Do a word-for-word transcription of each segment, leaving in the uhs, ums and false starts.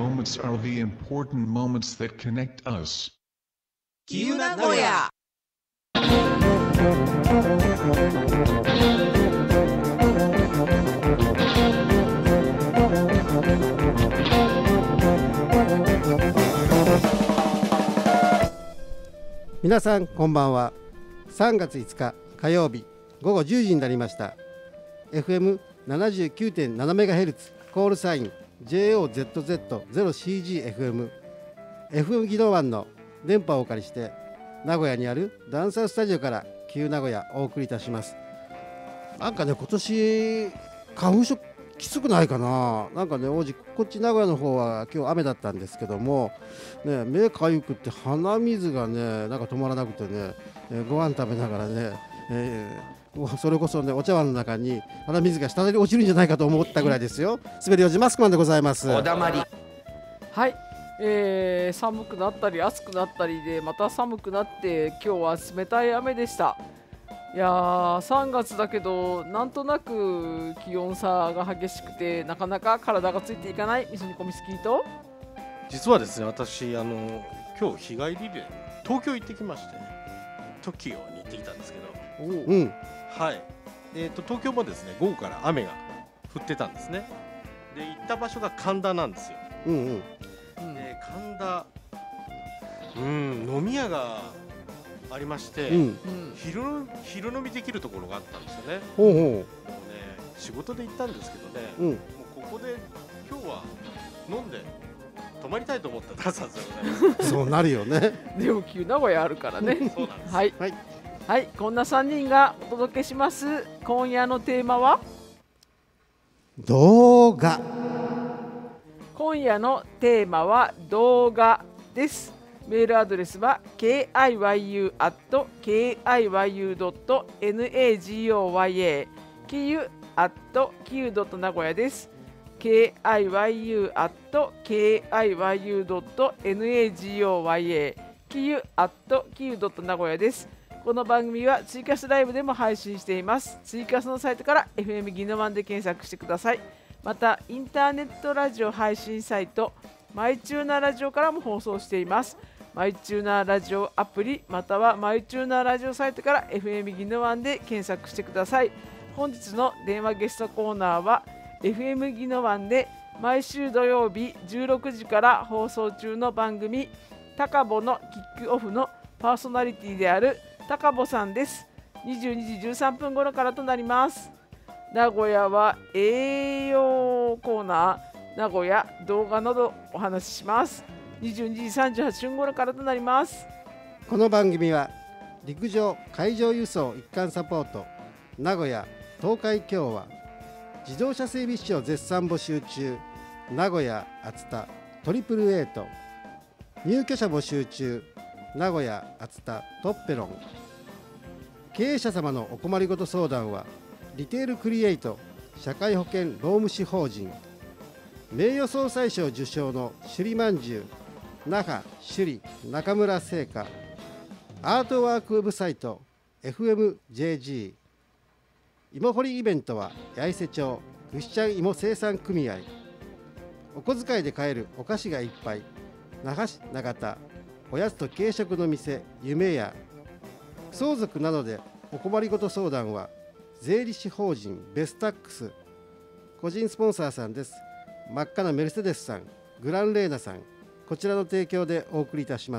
moments are the important moments that connect us. きゆなごや。 皆さんこんばんは。さんがついつか火曜日ごごじゅうじになりました。 エフエムななじゅうきゅうてんななメガヘルツ コールサイン ジェイオーゼットゼットゼロシージーエフエム エフエム 技能湾の電波をお借りして名古屋にあるダンサースタジオから旧名古屋お送りいたします。なんかね今年花粉症きつくないかな。なんかね王子こっち名古屋の方は今日雨だったんですけども、ね、目かゆくって鼻水がねなんか止まらなくてね、えー、ご飯食べながらね、えー、それこそねお茶碗の中に鼻水が滴り落ちるんじゃないかと思ったぐらいですよ。滑りおじマスクマンでございます。 おだまり。 はい、えー、寒くなったり暑くなったりでまた寒くなって今日は冷たい雨でした。いやーさんがつだけどなんとなく気温差が激しくてなかなか体がついていかないみそにこみすきと実はですね私あの今日日帰りで東京行ってきまして、ね、トキオに行ってきたんですけど、 うん、 はい、えーと、東京もですね午後から雨が降ってたんですね。で行った場所が神田なんですよ。 うんうん、 で神田うん飲み屋がありまして、うん、昼, 昼飲みできるところがあったんですよね。 ほうほう。 もうね仕事で行ったんですけどね、うん、もうここで今日は飲んで泊まりたいと思ったらさすがそうなるよね。 でも旧名古屋あるからね。 そうなんです。 はい、はいはい、こんなさんにんがお届けします。今夜のテーマは動画。 今夜のテーマは動画です。メールアドレスは ケーアイワイユー アット ケーアイワイユー ドット ナゴ きゆ アット きゆ ドット 名古屋です。ケーアイワイユー アット ケーアイワイユー ドット ナゴ きゆ アット きゆ ドット 名古屋です。この番組はツイキャスライブでも配信しています。ツイキャスのサイトから エフエム ギノワンで検索してください。またインターネットラジオ配信サイトマイチューナーラジオからも放送しています。マイチューナーラジオアプリまたはマイチューナーラジオサイトから エフエム ギノワンで検索してください。本日の電話ゲストコーナーは エフエム ギノワンで毎週土曜日じゅうろくじから放送中の番組タカボのキックオフのパーソナリティであるタカボさんです。にじゅうにじじゅうさんぷん頃からとなります。名古屋は栄養コーナー名古屋動画などお話しします。にじゅうにじさんじゅうはっぷん頃からとなります。 この番組は陸上海上輸送一貫サポート名古屋東海共和自動車整備士を絶賛募集中名古屋熱田トリプル A と入居者募集中名古屋熱田トッペロン経営者様のお困りごと相談はリテールクリエイト社会保険労務士法人名誉総裁賞受賞の首里まんじゅう那覇首里中村製菓アートワークウェブサイト エフエムジェージー 芋掘りイベントは八重瀬町ぐしちゃん芋生産組合お小遣いで買えるお菓子がいっぱい那覇市長田おやつと軽食の店夢屋相続などでお困りごと相談は税理士法人ベスタックス個人スポンサーさんです。真っ赤なメルセデスさんグランレーナさんこちらの提供でお送りいたします。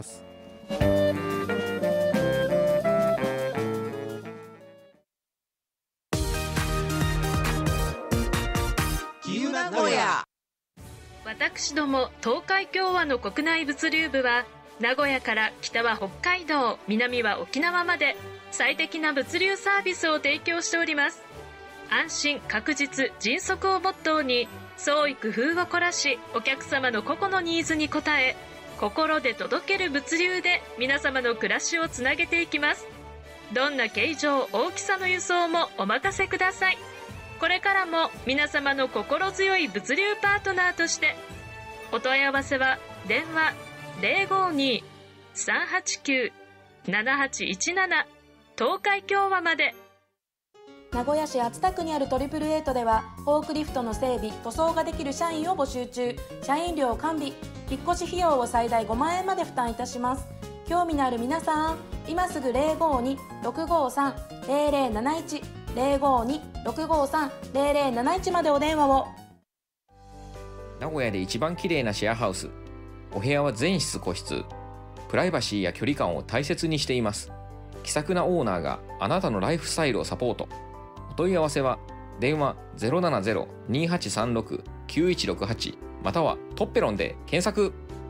私ども東海共和の国内物流部は名古屋から北は北海道南は沖縄まで最適な物流サービスを提供しております。安心確実迅速をモットーに創意工夫を凝らしお客様の個々のニーズに応え心で届ける物流で皆様の暮らしをつなげていきます。どんな形状大きさの輸送もお任せください。これからも皆様の心強い物流パートナーとしてお問い合わせは電話 ゼロごに さんはちきゅう ななはちいちなな 東海共和まで。 名古屋市熱田区にあるトリプルエイトではフォークリフトの整備・塗装ができる社員を募集中。社員寮完備、引っ越し費用を最大ごまんえんまで負担いたします。興味のある皆さん、今すぐ ゼロごに ろくごさん ゼロゼロなないち ゼロごに ろくごさん ゼロゼロなないちまでお電話を。 名古屋で一番綺麗なシェアハウス。お部屋は全室個室。プライバシーや距離感を大切にしています。気さくなオーナーがあなたのライフスタイルをサポート。お問い合わせは電話 ゼロななゼロ にはちさんろく きゅういちろくはち またはトッペロンで検索。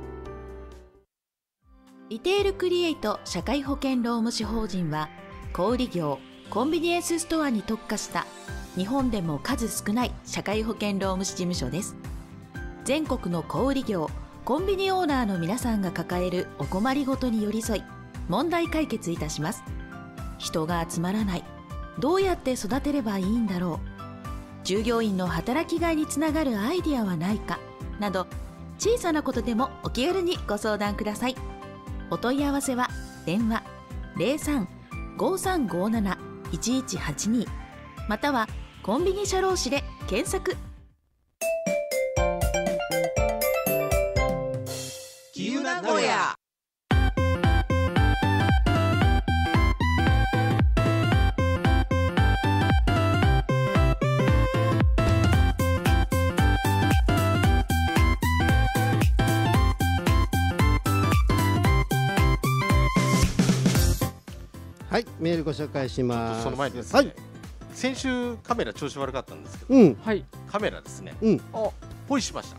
リテールクリエイト社会保険労務士法人は小売業・コンビニエンスストアに特化した日本でも数少ない社会保険労務士事務所です。全国の小売業・コンビニオーナーの皆さんが抱えるお困りごとに寄り添い問題解決いたします。人が集まらない、どうやって育てればいいんだろう、従業員の働きがいにつながるアイディアはないかなど、小さなことでもお気軽にご相談ください。お問い合わせは電話 ゼロさん ごさんごなな いちいちはちに またはコンビニ社労士で検索。 キユ名古屋。 はい、メールご紹介します。 その前にですね、 はい、 先週カメラ調子悪かったんですけど、 うん、 はい、 カメラですね、 うん、 ポイしました。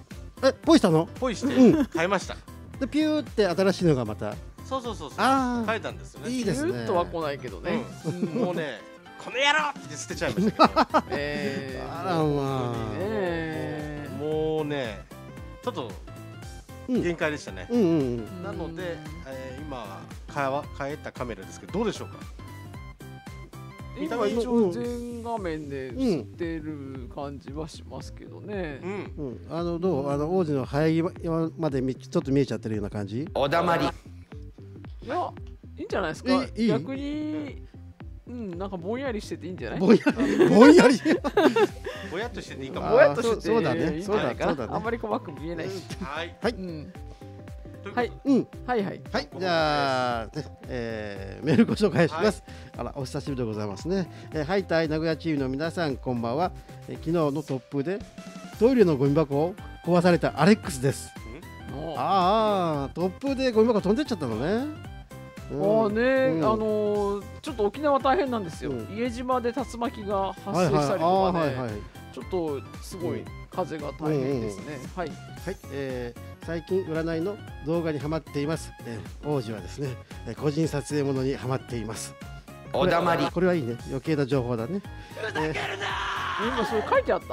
え、ポイしたの？ ポイして変えました。 で、ピューって新しいのがまた。 そうそうそうそう。 あ変えたんですよね。 いいですね。 ずっとは来ないけどね。 うん、もうね、この野郎って捨てちゃいましたけど。 えー、あらまあ。 えー、もうね、ちょっと限界でしたね。 うんうんうん、 なので、えー、今変わ変えたカメラですけど、どうでしょうか。 今一応全画面で映ってる感じはしますけどね。 うん、あのどう、あの王子の生え際までちょっと見えちゃってるような感じ。 おだまり。 いや、いいんじゃないですか。いい逆に、うん、なんかぼんやりしてていいんじゃない。 ぼんやり、ぼんやり。 ぼやっとしてていいかも。 ぼやっとしててそうだね。 そうだね。あんまり細く見えないし。 はい。 はい。 うんはい、うん、 はいはいはい、じゃあ、ね、えー、メールご紹介します。はい、あら、お久しぶりでございますね。えー、ハイタイ名古屋チームの皆さん、こんばんは。えー、昨日の突風でトイレのゴミ箱を壊されたアレックスです。ああ、突風でゴミ箱飛んでっちゃったのね。 うん、ああね、うん、あのー、ちょっと沖縄大変なんですよ。うん、家島で竜巻が発生したりとかね、ちょっとすごい風が大変ですね。はい。 はい、えー、最近占いの動画にハマっています。えー、王子はですね、えー、個人撮影ものにハマっています。 おだまり。 これはいいね、余計な情報だね。 ふざけるなー。今それ書いてあった？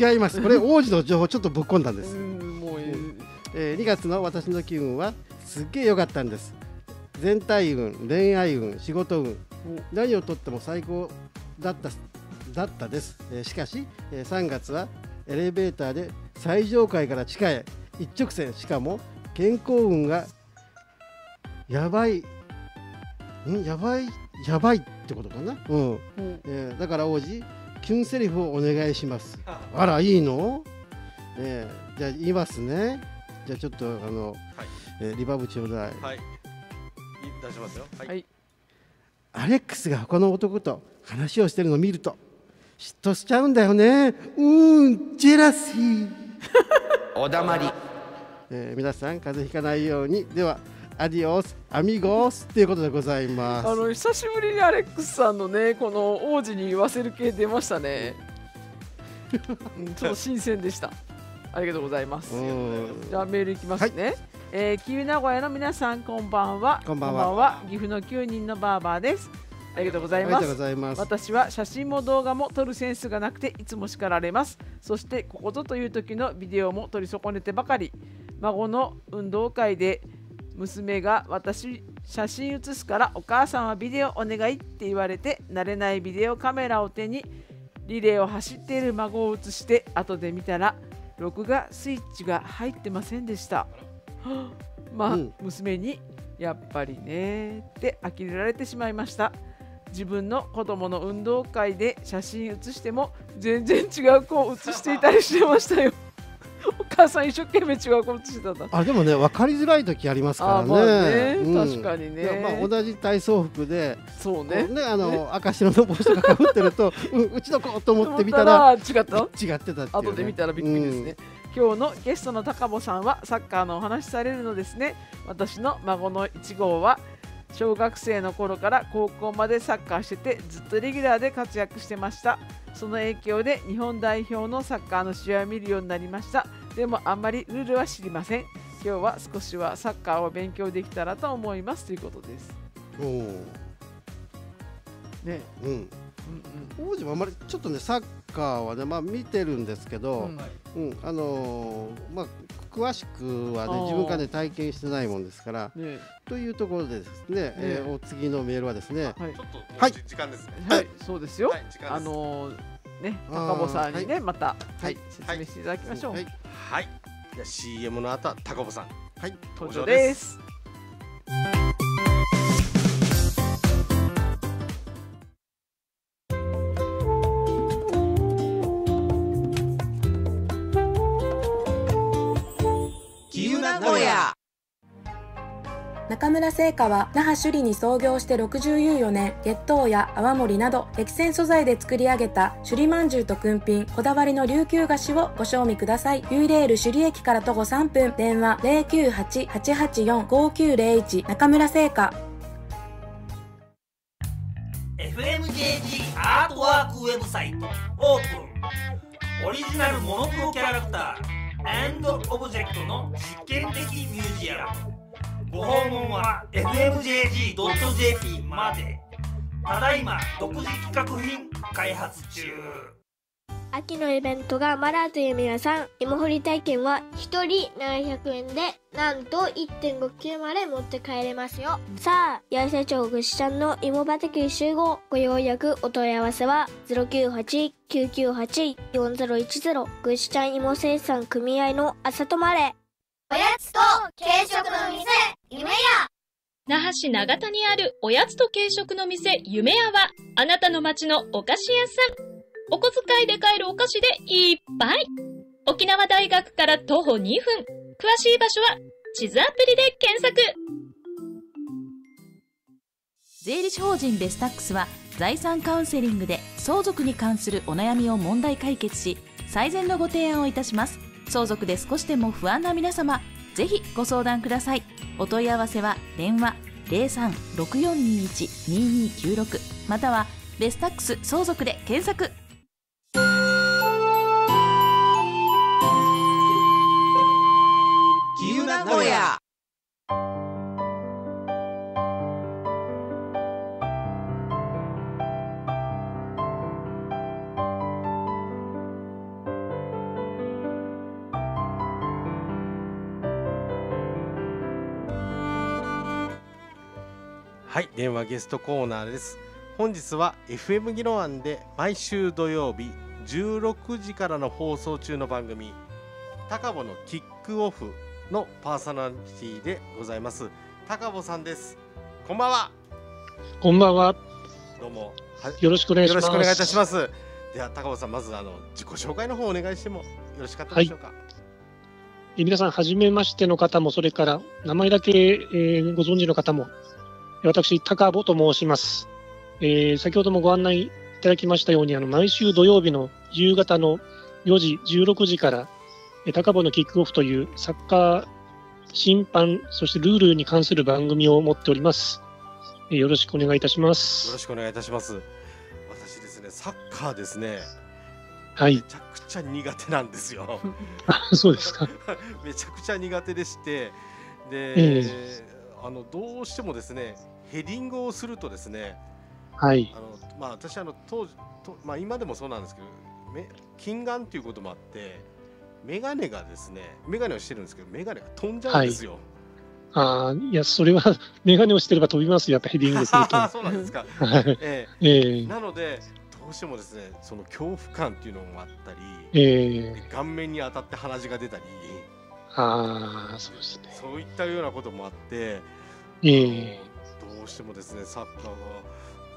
違います。これ王子の情報ちょっとぶっ込んだんです。 うん、もう、 えー、にがつの私の気運はすっげえ良かったんです。全体運、恋愛運、仕事運、何をとっても最高だっただったです。えー、しかし、えー、さんがつはエレベーターで最上階から地下へ一直線、しかも健康運がやばいんやばいやばいってことかな、うんうんえー、だから王子キュンセリフをお願いします。あら、いいの、えー、じゃあ言いますね。じゃあちょっとあの、はい、えー、リバーブちょうだい。 はい、出しますよ。はい、はい、 アレックスが他の男と話をしてるのを見ると嫉妬しちゃうんだよね。うーん、ジェラシー。 おだまり。 えー、皆さん風邪ひかないように。ではアディオスアミゴスということでございます。 あの久しぶりにアレックスさんのね、この王子に言わせる系出ましたね。うん、ちょっと新鮮でした。ありがとうございます。じゃあメールいきますね。はい、えー、キユ名古屋の皆さん、こんばんは。 こんばんは。 岐阜のきゅうにんのバーバーです。ありがとうございます。 ありがとうございます。 私は写真も動画も撮るセンスがなくていつも叱られます。そしてここぞという時のビデオも撮り損ねてばかり。孫の運動会で娘が私写真写すからお母さんはビデオお願いって言われて、慣れないビデオカメラを手にリレーを走っている孫を写して、後で見たら録画スイッチが入ってませんでした。まあ、うん、娘にやっぱりねって呆れられてしまいました。 自分の子供の運動会で写真写しても全然違う子を写していたりしてましたよ。お母さん一生懸命違う子写してたんだ。 あでもね分かりづらい時ありますからね。 あ、まあね、 うん、 確かにね。 まあ、同じ体操服でそうねねあの赤白の帽子とか被ってるとう, うちの子と思ってみたら違った違ってたっていう、ね、 後で見たらびっくりですね。うん、今日のゲストの高保さんはサッカーのお話されるのですね。私の孫のいち号は小学生の頃から高校までサッカーしててずっとレギュラーで活躍してました。その影響で日本代表のサッカーの試合を見るようになりました。でもあんまりルールは知りません。今日は少しはサッカーを勉強できたらと思いますということです。 おーね、うん、うんうん、王子もあんまりちょっとねサッカーはねまあ見てるんですけど、うん、うん、あのー、まあ詳しくはね自分がね体験してないもんですから、ね、というところでですね、ねえー、お次のメールはですね、 はい、ちょっとはい時間ですね。 はい、そうですよ。はい、時間です。あのー、ね高保さんにね、はい、また、はいはい、説明していただきましょう。はい。 はい、じゃあ シーエム の後は高保さん、 はい、 登場です。 中村製菓は那覇首里に創業してろくじゅうよねん、月桃や泡盛など激戦素材で作り上げた首里まんじゅうとくんぴんこだわりの琉球菓子をご賞味ください。ユイレール首里駅から徒歩さんぷん、電話 ゼロきゅうはち はちはちよん ごきゅうゼロいち 中村製菓。 エフエムジェージー アートワークウェブサイトオープン。オリジナルモノクロキャラクター&オブジェクトの実験的ミュージアム。ご訪問は エフエムジェージードットジェーピー まで。ただいま独自企画品開発中。 秋のイベントがマラーという皆さん、芋掘り体験はひとりななひゃくえんでなんと いってんごキロまで持って帰れますよ。さあ八重瀬町ぐしちゃんの芋畑集合。ご予約お問い合わせは ゼロきゅうはち きゅうきゅうはち よんゼロいちゼロ ぐしちゃん芋生産組合のあさとまれ。 おやつと軽食の店夢屋。 那覇市長田にあるおやつと軽食の店夢屋はあなたの街のお菓子屋さん。お小遣いで買えるお菓子でいっぱい。沖縄大学から徒歩にふん。詳しい場所は地図アプリで検索。 税理士法人ベスタックスは財産カウンセリングで相続に関するお悩みを問題解決し、最善のご提案をいたします。相続で少しでも不安な皆様、ぜひご相談ください。お問い合わせは電話 ゼロさん ろくよんにいち ににきゅうろく またはベスタックス相続で検索。 きゆなごや。 はい、電話ゲストコーナーです。本日は エフエム ギロアンで毎週土曜日じゅうろくじからの放送中の番組高保のキックオフのパーソナリティでございます高保さんです。こんばんは。 こんばんは。 どうもよろしくお願いします。 よろしくお願いいたします。では高保さん、まずあの自己紹介の方お願いしてもよろしかったでしょうか。はい、 皆さん初めましての方も、それから名前だけ、えー、ご存知の方も、私高保と申します。えー、先ほどもご案内いただきましたように、あの毎週土曜日の夕方のよじじゅうろくじから高保のキックオフというサッカー審判そしてルールに関する番組を持っております。えー、よろしくお願いいたします。 よろしくお願いいたします。私ですね、サッカーですね、 はい、 めちゃくちゃ苦手なんですよ。 あ、そうですか。 めちゃくちゃ苦手でして、で、えーあのどうしてもですねヘディングをするとですね、 はい、 あのまあ、私あの当時と、まあ、今でもそうなんですけどめ近眼ということもあってメガネがですねメガネをしてるんですけどメガネが飛んじゃうんですよ。 はい、あいやそれはメガネをしてれば飛びますよ、やっぱヘディングすると。 そうなんですか。えーえー、なのでどうしてもですねその恐怖感っていうのもあったり、えー、顔面に当たって鼻血が出たり、 ああ、そうですね。 そういったようなこともあって、 えー、 どうしてもですねサッカーが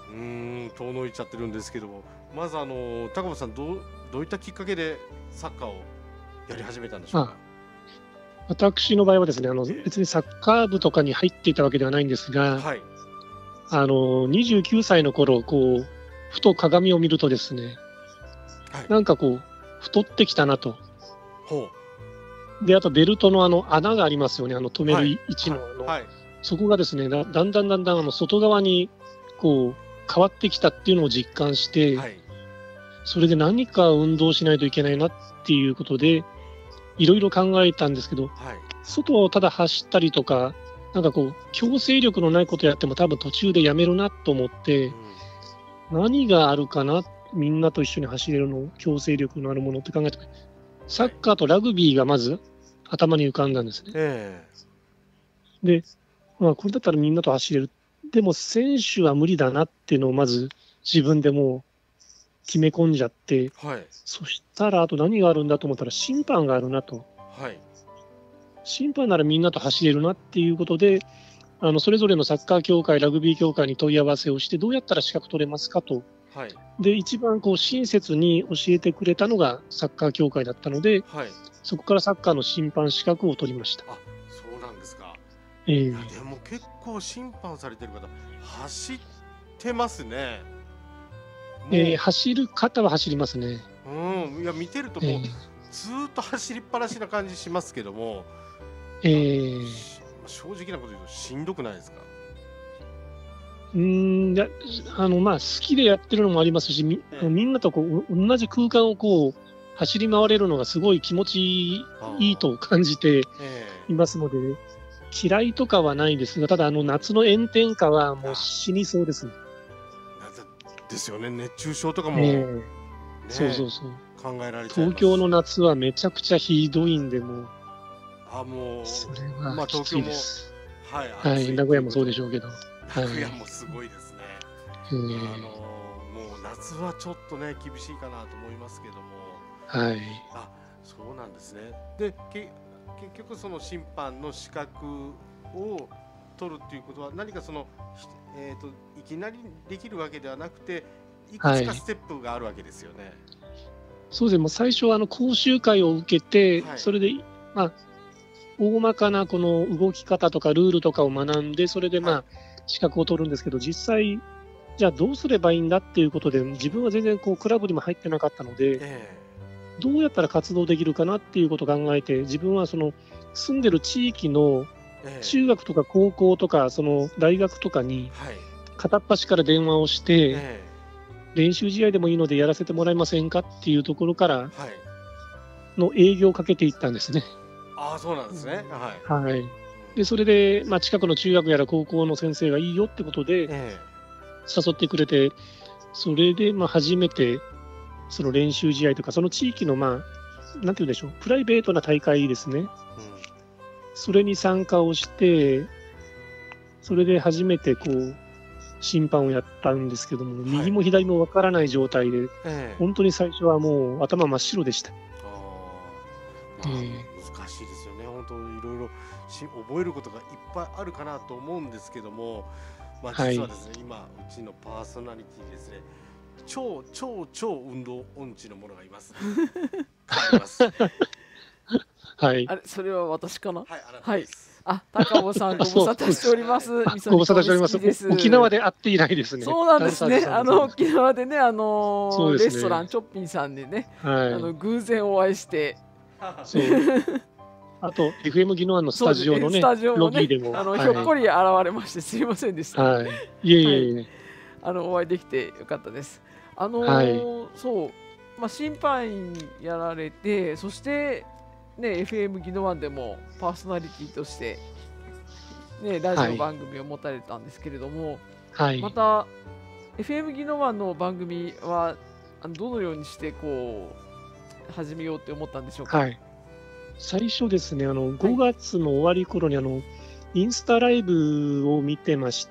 うーん遠のいちゃってるんですけども、まずあの高本さんどうどういったきっかけでサッカーをやり始めたんでしょうか。 私の場合はですね、あの別にサッカー部とかに入っていたわけではないんですが、 はい、 あのにじゅうきゅうさいの頃こうふと鏡を見るとですね、 はい、 なんかこう太ってきたなと。 ほうであとベルトのあの穴がありますよね、あの止める位置のあの、 はいはい、 そこがですねだだんだんだんだんあの外側にこう変わってきたっていうのを実感して、はい、それで何か運動しないといけないなっていうことでいろいろ考えたんですけど、はい、外をただ走ったりとかなんかこう強制力のないことやっても多分途中でやめるなと思って、うん、何があるかな、みんなと一緒に走れるの強制力のあるものって考えて、サッカーとラグビーがまず頭に浮かんだんですね。えー、で、まあ、これだったらみんなと走れる。でも選手は無理だなっていうのをまず自分でもう決め込んじゃって、はい、そしたらあと何があるんだと思ったら審判があるなと。はい、審判ならみんなと走れるなっていうことで、あのそれぞれのサッカー協会、ラグビー協会に問い合わせをして、どうやったら資格取れますかと。はい、で一番こう親切に教えてくれたのがサッカー協会だったので、はい、そこからサッカーの審判資格を取りました。 あ、そうなんですか。 えー、 いやでも結構審判されてる方走ってますね。 えー、走る方は走りますね。 うん、いや見てるともう、えー、ずーっと走りっぱなしな感じしますけども、 えー、 正直なこと言うとしんどくないですか。 うーんやあのまあ、好きでやってるのもありますし、み, みんなとこう同じ空間をこう走り回れるのがすごい気持ちいいと感じていますので、嫌いとかはないですが、ただあの夏の炎天下はもう死にそうですね。 ですよね、熱中症とかも、 えーね、そうそうそう考えられて、 東京の夏はめちゃくちゃひどいんで、もうあもうそれはまあ、 きついです。 はい、 はい、名古屋もそうでしょうけど。 名古屋もすごいですね。はい、あのもう夏はちょっとね厳しいかなと思いますけども、 はい。 あ、そうなんですね。で、け結局その審判の資格を取るっていうことは何かその、えーと、いきなりできるわけではなくて、いくつかステップがあるわけですよね。はい、 そうですね。もう最初はあの講習会を受けて、はい、それでまあ大まかなこの動き方とかルールとかを学んで、それでまあ、はい、資格を取るんですけど、実際じゃあどうすればいいんだっていうことで、自分は全然こうクラブにも入ってなかったので、えー、どうやったら活動できるかなっていうことを考えて、自分はその住んでる地域の中学とか高校とかその大学とかに片っ端から電話をして、えー、練習試合でもいいのでやらせてもらえませんかっていうところからの営業をかけていったんですね。 ああ、そうなんですね。 はい。はい、でそれで、まあ、近くの中学やら高校の先生がいいよってことで、えー、誘ってくれて、それでまあ初めてその練習試合とか、その地域の、まあ、なんていうんでしょう、プライベートな大会ですね、うん、それに参加をして、それで初めてこう審判をやったんですけども、はい、右も左もわからない状態で、えー、本当に最初はもう頭真っ白でした。 あ、まあ、難しいですよね、本当いろいろ覚えることがいっぱいあるかなと思うんですけども、まあ、実はですね、はい、今うちのパーソナリティですね、超超超運動音痴の者がいます。変わります。 はい。 あれ、それは私かな。 はい、あなたです。 はい。あ、高尾さんご無沙汰しております。 ご無沙汰しております。沖縄で会っていないですね。 そうなんですね。あの沖縄でね、あのーね、レストランチョッピンさんでね、はい、あの偶然お会いして。 そう。あと エフエム ギノワンのスタジオのね、ねロビーでもあの、はい、ひょっこり現れましてすいませんでした。 はい。いえいえいえ、はい、 あのお会いできてよかったです。あのーはい、そうまあ審判員やられて、そしてね エフエム ギノワンでもパーソナリティとしてねラジオ番組を持たれたんですけれども、はい、また エフエム ギノワンの番組はどのようにしてこう始めようって思ったんでしょうか。 はい、最初ですね、あのごがつの終わり頃にあのインスタライブを見てまして、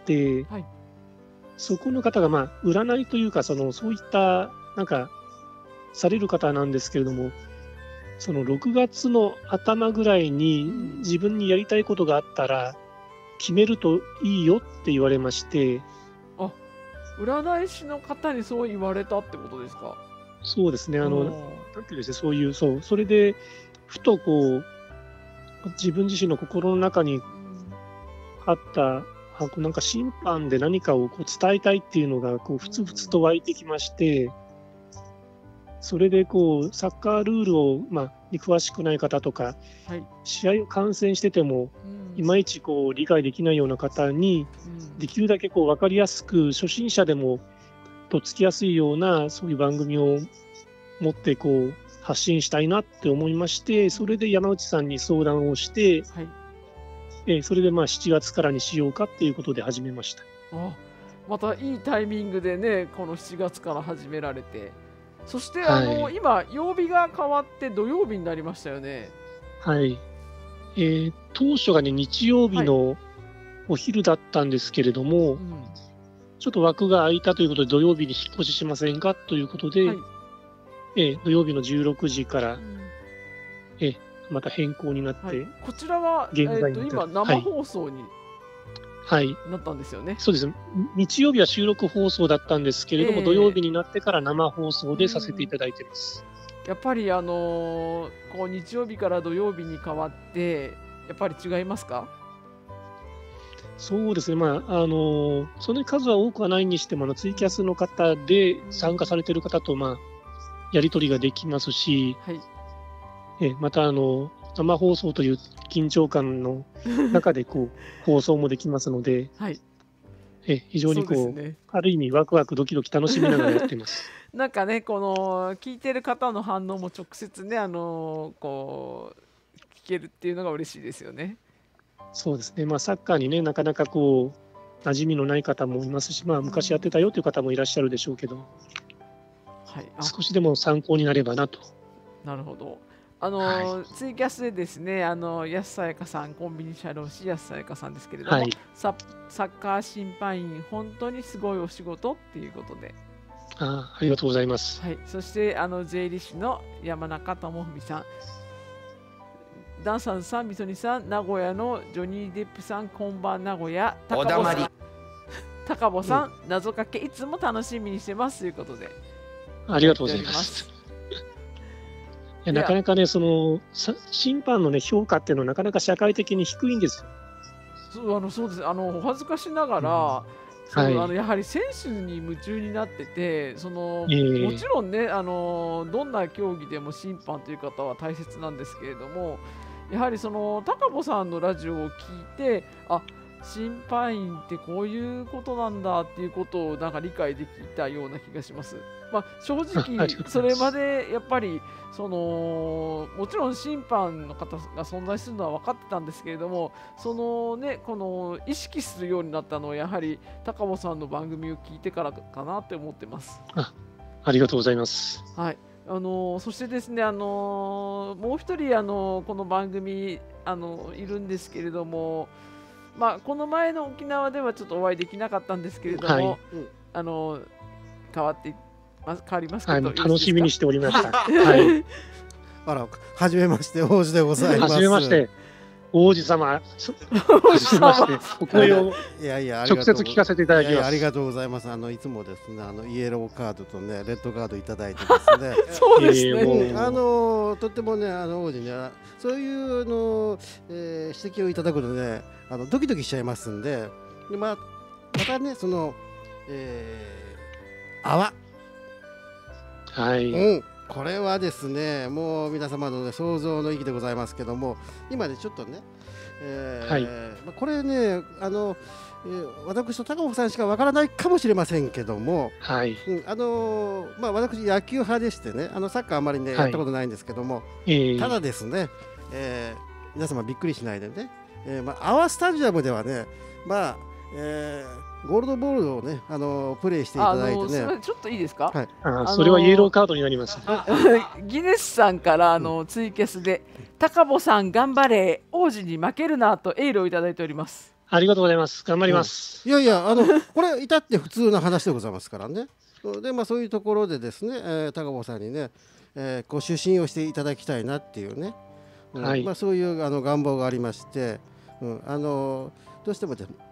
はい、そこの方がまあ占いというかそのそういったなんかされる方なんですけれども、そのろくがつの頭ぐらいに自分にやりたいことがあったら決めるといいよって言われまして、 あ、 占い師の方にそう言われたってことですか？ そうですね。あの、 うんなんていうんですね、そういう、そう、それで、ふとこう、自分自身の心の中にあった、あ、こうなんか審判で何かをこう伝えたいっていうのが、こう、ふつふつと湧いてきまして、それでこう、サッカールールを、まあ、に詳しくない方とか、 はい。 試合を観戦してても、いまいちこう理解できないような方に、できるだけこう分かりやすく、初心者でもとっつきやすいような、そういう番組を持ってこう発信したいなって思いまして、それで山内さんに相談をして、 はい。 えーそれでまあしちがつからにしようかっていうことで始めました。 あ、またいいタイミングでね、このしちがつから始められて、そして、 はいあの今、曜日が変わって土曜日になりましたよね。 はい。えー当初がね、日曜日のお昼だったんですけれども、 うんちょっと枠が空いたということで、土曜日に引っ越ししませんかということで、 はい。 えー土曜日のじゅうろくじから、えーまた変更になって、 はい、こちらは、え現在ー、とに至る今、生放送にはい。 なったんですよね。 そうです。日曜日は収録放送だったんですけれども、 ええ土曜日になってから生放送でさせていただいてます。 やっぱり、あのーこう日曜日から土曜日に変わって、やっぱり違いますか？ そうですね。まあ、あのーそんなに数は多くはないにしても、あの、ツイキャスの方で参加されてる方と、まあ、やり取りができますし、 はい。 えまた、あの、生放送という緊張感の中で、こう、放送もできますので、 はい。 え非常にこう、 そうですね。 ある意味ワクワクドキドキ楽しみながらやっています。 なんかね、この聞いてる方の反応も直接ね、あのーこう聞けるっていうのが嬉しいですよね。 そうですね。まあ、サッカーにね、なかなかこう、馴染みのない方もいますし、まあ、昔やってたよという方もいらっしゃるでしょうけど、 はい。あ、 少しでも参考になればなと。 なるほど。あのーツイキャスでですね、あの安さやかさん、コンビニ社労士安さやかさんですけれども、 はいササッカー審判員、本当にすごいお仕事っていうことで、 あありがとうございます。 はい、そしてあの税理士の山中智文さん、ダンサンさん、みそにさん、名古屋のジョニー・デップさん、こんばん名古屋、 おだまり高保さん、謎かけいつも楽しみにしてますということで、 ありがとうございます。いやなかなかね、そのさ審判の、ね、評価っていうのはなかなか社会的に低いんですよ。 そうあのそうですあのお恥ずかしながら、そのはいあのやはり選手に夢中になってて、そのええもちろんねあの、どんな競技でも審判という方は大切なんですけれども、やはりその高保さんのラジオを聞いて、あ審判員ってこういうことなんだっていうことをなんか理解できたような気がします。まあ、正あありがとう直、 ございますそれまでやっぱりそのもちろん審判の方が存在するのは分かってたんですけれども、そのねこの意識するようになったのはやはり高保さんの番組を聞いてからかなって思ってます。 あありがとうございます。 はい、あのそしてですね、あのもう一人、あのこの番組あのいるんですけれども、まあ、この前の沖縄ではちょっとお会いできなかったんですけれども、 はいあの変わってます変わりますけはい、 ど、 もう楽しみにしておりました。 はいはい、 あら、はじめまして王子でございます。 はじめまして、王子様、そはじめまして、お声をいやいや、ありが直とう接聞かせていただきいやいやます。 ありがとうございます。あのいつもですね、あのイエローカードとね、レッドカードいただいてですね。 そうですね、 えーもううんあのとってもね、あの王子にはそういうあの、えー指摘をいただくとね、あのドキドキしちゃいますんで、でまあまたね、その、えー、泡。 はい、 うん、これはですね、もう皆様の、ね、想像の域でございますけども、今ね、ちょっとね、えーはいまあ、これね、あの、えー私と高保さんしかわからないかもしれませんけども、 はい、 うんあのーまあ、私、野球派でしてね、あのサッカーあまりね、 はいやったことないんですけども、 えーただですね、えー皆様びっくりしないでね、えーまあ、アワスタジアムではね、まあえーゴールドボールをね、あのープレイしていあただいてねのすみません、ちょっといいですか、 はいあのーそれはイエローカードになります。 ギネスさんからあのツイキャスで、高保さん頑張れ、王子に負けるなとエールをいただいております。 ありがとうございます。頑張ります。 いやいや、あのこれ至って普通の話でございますからね。で、まあ、そういうところでですね、えー高保さんにね、えー、こう出身をしていただきたいなっていうね、うんはいまあ、そういうあの願望がありまして、うん、あのどうしてもで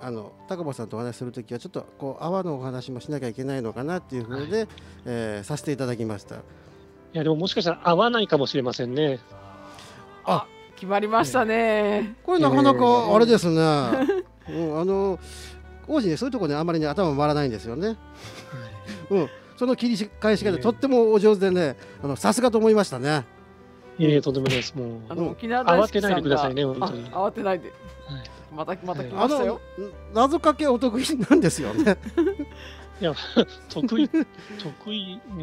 あの高保さんとお話しするときはちょっとこう泡のお話もしなきゃいけないのかなっていうふうで、はい、えー、させていただきました。いやでももしかしたら合わないかもしれませんね。 あ、決まりましたね。 これなかなかあれですね。うん、あの王子ね、そういうところであんまりね頭回らないんですよね。うん、その切り返し方、とってもお上手でね、あのさすがと思いましたね。 いえいえ、とんでもないです。もうあの沖縄大好きさんが慌てないでくださいね、本当に。 慌てないで。またまた来ましたよ。 謎かけお得意なんですよね。 いや得意得意、うん、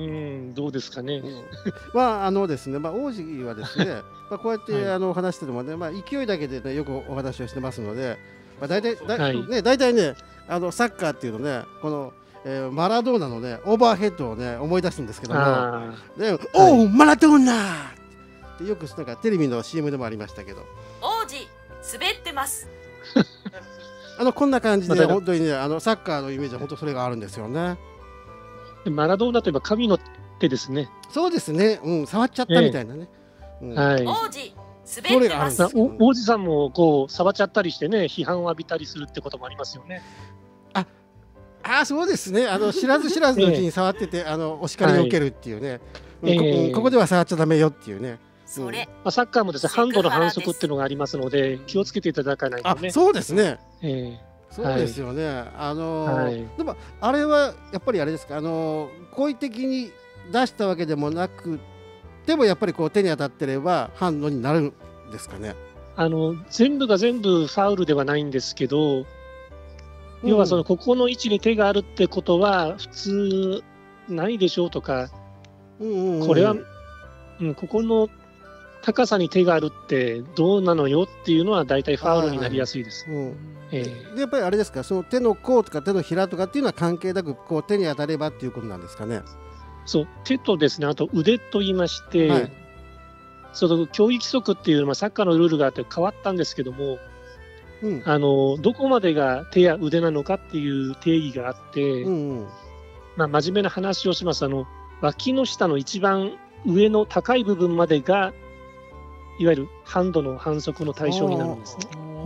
どうですかね。うん、 まああのですね、まあ王子はですね、まあこうやって、はい、あの話しててもね、まあ勢いだけでねよくお話をしてますので、まあ大体だ、はい、ね大体ねあのサッカーっていうのねこの、えー、マラドーナのねオーバーヘッドをね思い出すんですけども、で、おおマラドーナってよくなんかテレビの シーエム でもありましたけど、 王子滑ってます。 あのこんな感じで本当にねあのサッカーのイメージは本当それがあるんですよね。 マラドーナといえば神の手ですね。 そうですね、うん、触っちゃったみたいなね。 えーうん、はい。 王子滑ってます。 王子さんもこう触っちゃったりしてね批判を浴びたりするってこともありますよね。 あ、あ、そうですね。あの知らず知らずのうちに触ってて、えー、あのお叱りを受けるっていうね、はいうんえーこ。ここでは触っちゃダメよっていうね。 それ、 まあ、サッカーもですねハンドの反則っていうのがありますので気をつけていただかないとね。 あ、そうですね。 えー、そうですよね。はい、あのーはい、でもあれはやっぱりあれですか、あのー、好意的に出したわけでもなくでもやっぱりこう手に当たってれば反応になるんですかね。 あの全部が全部ファウルではないんですけど、うん、要はそのここの位置に手があるってことは普通ないでしょうとか、うんうんうん、これは、うん、ここの高さに手があるってどうなのよっていうのは大体ファウルになりやすいです。 やっぱりあれですか、その手の甲とか手のひらとかっていうのは関係なくこう手に当たればっていうことなんですかね。 そう、手とですね、あと腕と言いまして、はい、その競技規則っていう、まあ、サッカーのルールがあって変わったんですけども、うん、あのどこまでが手や腕なのかっていう定義があって、うんうんまあ、真面目な話をします。あの脇の下の一番上の高い部分までがいわゆるハンドの反則の対象になるんですね。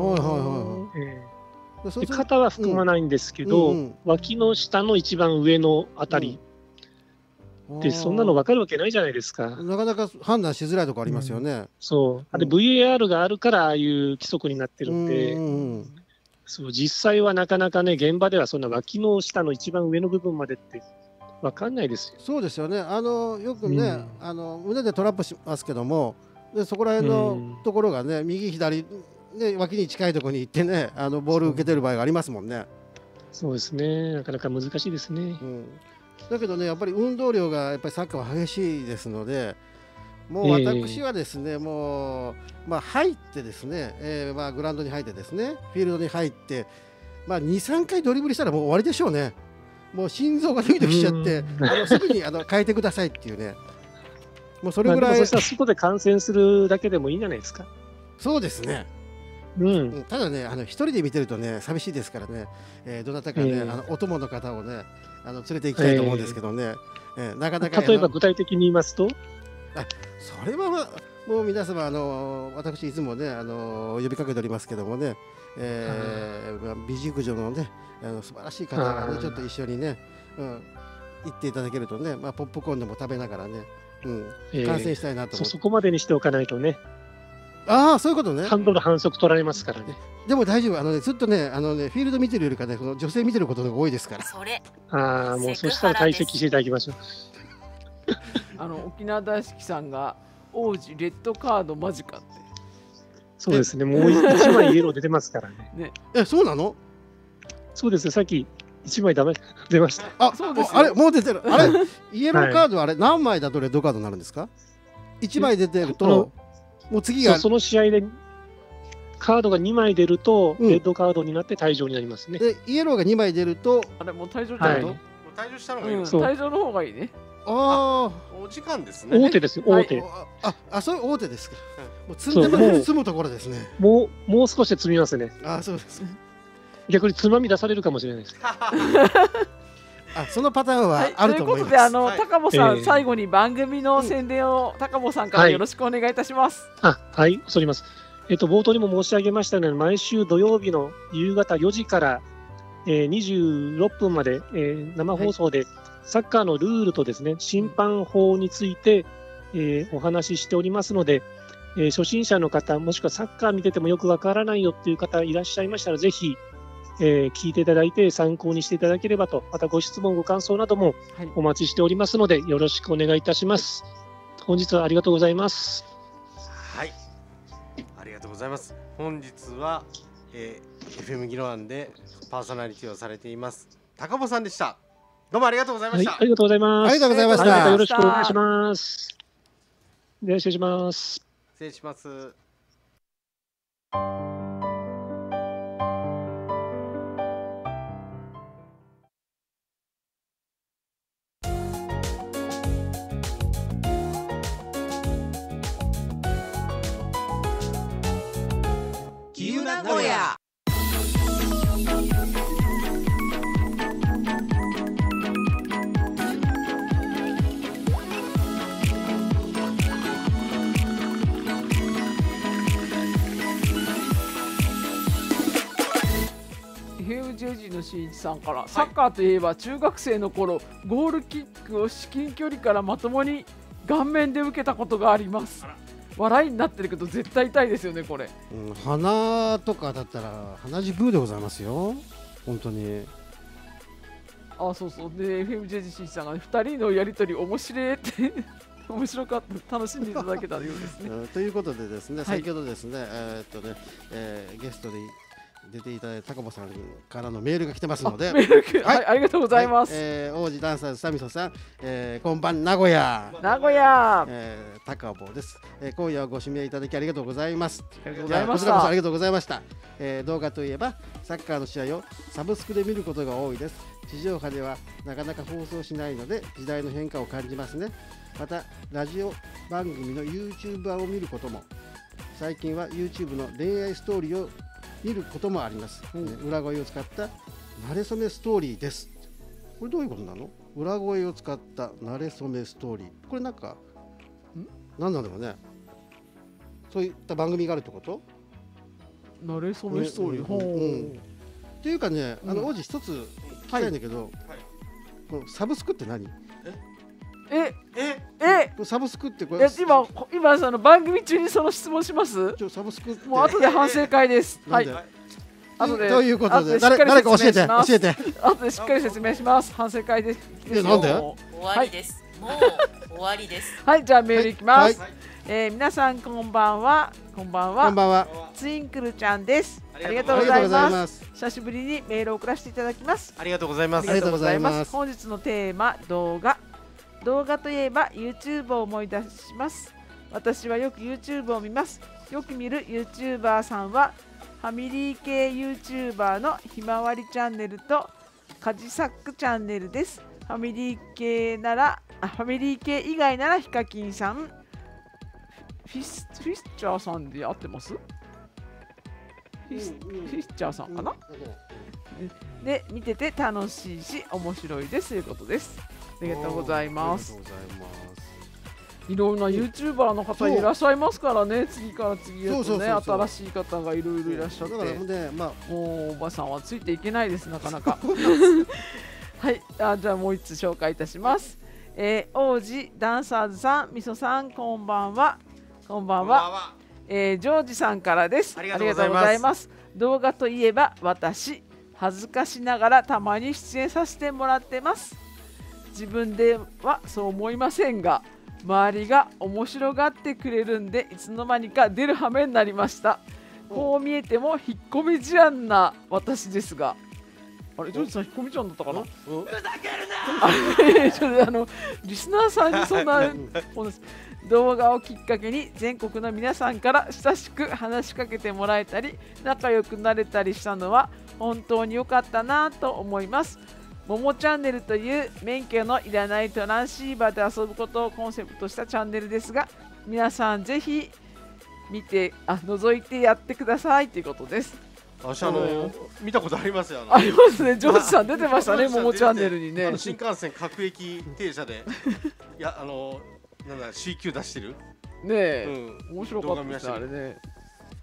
肩は含まないんですけど、うんうん、脇の下の一番上のあたり、うん、でそんなの分かるわけないじゃないですか。 なかなか判断しづらいところありますよね。うん、 そうあれ ブイエーアール があるからああいう規則になってるんで、うんうん、そう実際はなかなかね現場ではそんな脇の下の一番上の部分までって分かんないですよ。 そうですよね。あのよくね、うん、あの胸でトラップしますけども。でそこら辺のところがね、うん、右左、ね、脇に近いところに行ってねあのボール受けてる場合がありますもんね。 そうですね、なかなか難しいですね。うん、 だけどねやっぱり運動量がやっぱりサッカーは激しいですので、もう私はですね、えー、もう、まあ、入ってですね、えーまあ、グラウンドに入ってですねフィールドに入って、まあ、にさんかいドリブルしたらもう終わりでしょうね。もう心臓がドキドキしちゃってあのすぐにあの変えてくださいっていうね。もうそれぐらい、まあ、 そしたら外で観戦するだけでもいいんじゃないですか。 そうですね、うん、ただねあの一人で見てるとね寂しいですからね、えー、どなたかね、えー、あのお供の方をねあの連れて行きたいと思うんですけどね、えーえー、なかなか例えば具体的に言いますとあそれは、まあ、もう皆様あの私いつもねあの呼びかけておりますけどもね、えーまあ、美熟女のねあの素晴らしい方がねちょっと一緒にね、うん、行っていただけるとね、まあ、ポップコーンでも食べながらねうん、観戦したいなと思って、 えー、そ, そこまでにしておかないとね。 ああそういうことね。 ハンドの反則取られますからね。 でも大丈夫、あのねずっとねあのねフィールド見てるよりかねこの女性見てることが多いですから。 それああもうそしたら退席していただきましょう。 あの沖縄大好きさんが王子レッドカード間近って。 そうですね、もう一枚イエロー出てますからね。 ねえそうなの？ そうですね、さっき一枚ダメ出ました。 あ、そうです。あれもう出てる。あれイエローカードはあれ何枚だとレッドカードになるんですか？一枚出てるともう次がそ, その試合でカードがにまい出るとレッドカードになって退場になりますね。 でイエローがにまい出るとあれもう退場じゃないの？ もう退場したのがいい。 退場の方がいいね。 ああお時間ですね。 大手ですよ大手。 ああそういう大手ですか。もう積んでます積むところですね。 もうもう少しで積みますね。 あそうです。 逆につまみ出されるかもしれないです。 あそのパターンはあると思います。 ということであの、はい、高保さん、えー、最後に番組の宣伝を、うん、高保さんからよろしくお願いいたします。 あはい、恐れます。 えっと、冒頭にも申し上げましたように、毎週土曜日の夕方よじから、えー、にじゅうろっぷんまで、えー、生放送でサッカーのルールとですね、審判法について、えー、お話ししておりますので、えー、初心者の方、もしくはサッカー見ててもよくわからないよっていう方いらっしゃいましたら、ぜひ、えー、聞いていただいて参考にしていただければと、またご質問、ご感想などもお待ちしておりますので、よろしくお願いいたします。本日はありがとうございます。 はい。ありがとうございます。本日は、えー、エフエム ギロアンでパーソナリティをされています高保さんでした。どうもありがとうございました。 はい、ありがとうございます。 ありがとうございました。 よろしくお願いします。では失礼します。 失礼します。 名古屋。 エフエムジェージー のしんいちさんから、はい、サッカーといえば中学生の頃ゴールキックを至近距離からまともに顔面で受けたことがあります。笑いになってるけど絶対痛いですよねこれ、 うん、鼻とかだったら鼻血ブーでございますよ本当に。 あ、そうそうで エフエムジェージー しんいちさんが、ね、ふたりのやりとり面白いって面白かった、楽しんでいただけたようですね、 うん、ということでですね、 はい、 先ほどですね、えー、っとね、えー、ゲストで出ていただいた高保さんからのメールが来てますので、 メール、はい、はい、ありがとうございます。 はい、えー、王子ダンサーズさみそさん、えー、こんばん名古屋。 名古屋。 えー、高保です、えー。今夜はご指名いただきありがとうございます。 ありがとうございました。 こちらこそありがとうございました。えー、動画といえばサッカーの試合をサブスクで見ることが多いです。地上波ではなかなか放送しないので時代の変化を感じますね。またラジオ番組の YouTuber を見ることも、最近は YouTube の恋愛ストーリーを見ることもあります、うん、裏声を使った慣れ初めストーリーです。これどういうことなの？裏声を使った慣れ初めストーリー、これなんかん何なんだろうね。そういった番組があるってこと？ 慣れ初めストーリー、 うんうんうん、っていうかね、あの王子一つ聞きたいんだけど、はいはい、このサブスクって何？ えええサブスクってこれ今今その番組中にその質問します？ ちょサブスクってもう後で反省会です。はい。後でということで誰誰か教えて教えて。 後でしっかり説明します。反省会です。 えなんで？ 終わりです。もう終わりです。 はい、じゃあメールいきます。え皆さんこんばんは。こんばんは。 こんばんは。 ツインクルちゃんです。ありがとうございます。久しぶりにメールを送らせていただきます。 ありがとうございます。 ありがとうございます。 本日のテーマ動画。動画といえば YouTube を思い出します。私はよく YouTube を見ます。よく見る YouTuber さんはファミリー系 YouTuber のひまわりチャンネルとカジサックチャンネルです。ファミリー系ならあファミリー系以外ならヒカキンさん、フィスフィスチャーさんで合ってます？フィス、フィスチャーさんかな？で見てて楽しいし面白いですということです。ありがとうございます。いろんな YouTuber の方いらっしゃいますからね、次から次へとね、新しい方がいろいろいらっしゃって、だからね、まあ、もうおばさんはついていけないです、なかなか。はい、あじゃあもう一つ紹介いたします。えー、王子ダンサーズさん、みそさん、こんばんは。こんばんは。えー、ジョージさんからです。ありがとうございます。動画といえば私、恥ずかしながらたまに出演させてもらってます。自分ではそう思いませんが、周りが面白がってくれるんでいつの間にか出る羽目になりました。こう見えても引っ込み思案な私ですが、あれジョージさん引っ込み思案だったかな？ふざけるな！ちょっとあのリスナーさんにそんな動画をきっかけに全国の皆さんから親しく話しかけてもらえたり仲良くなれたりしたのは本当に良かったなと思います。ももチャンネルという免許のいらないトランシーバーで遊ぶことをコンセプトしたチャンネルですが、皆さんぜひ見てあ覗いてやってくださいということです。 私あの見たことありますよ。 ありますね。ジョージさん出てましたね、ももチャンネルにね。 新幹線各駅停車でいやあのなんだ シーキュー 出してる。 ねえ、面白かったですあれね。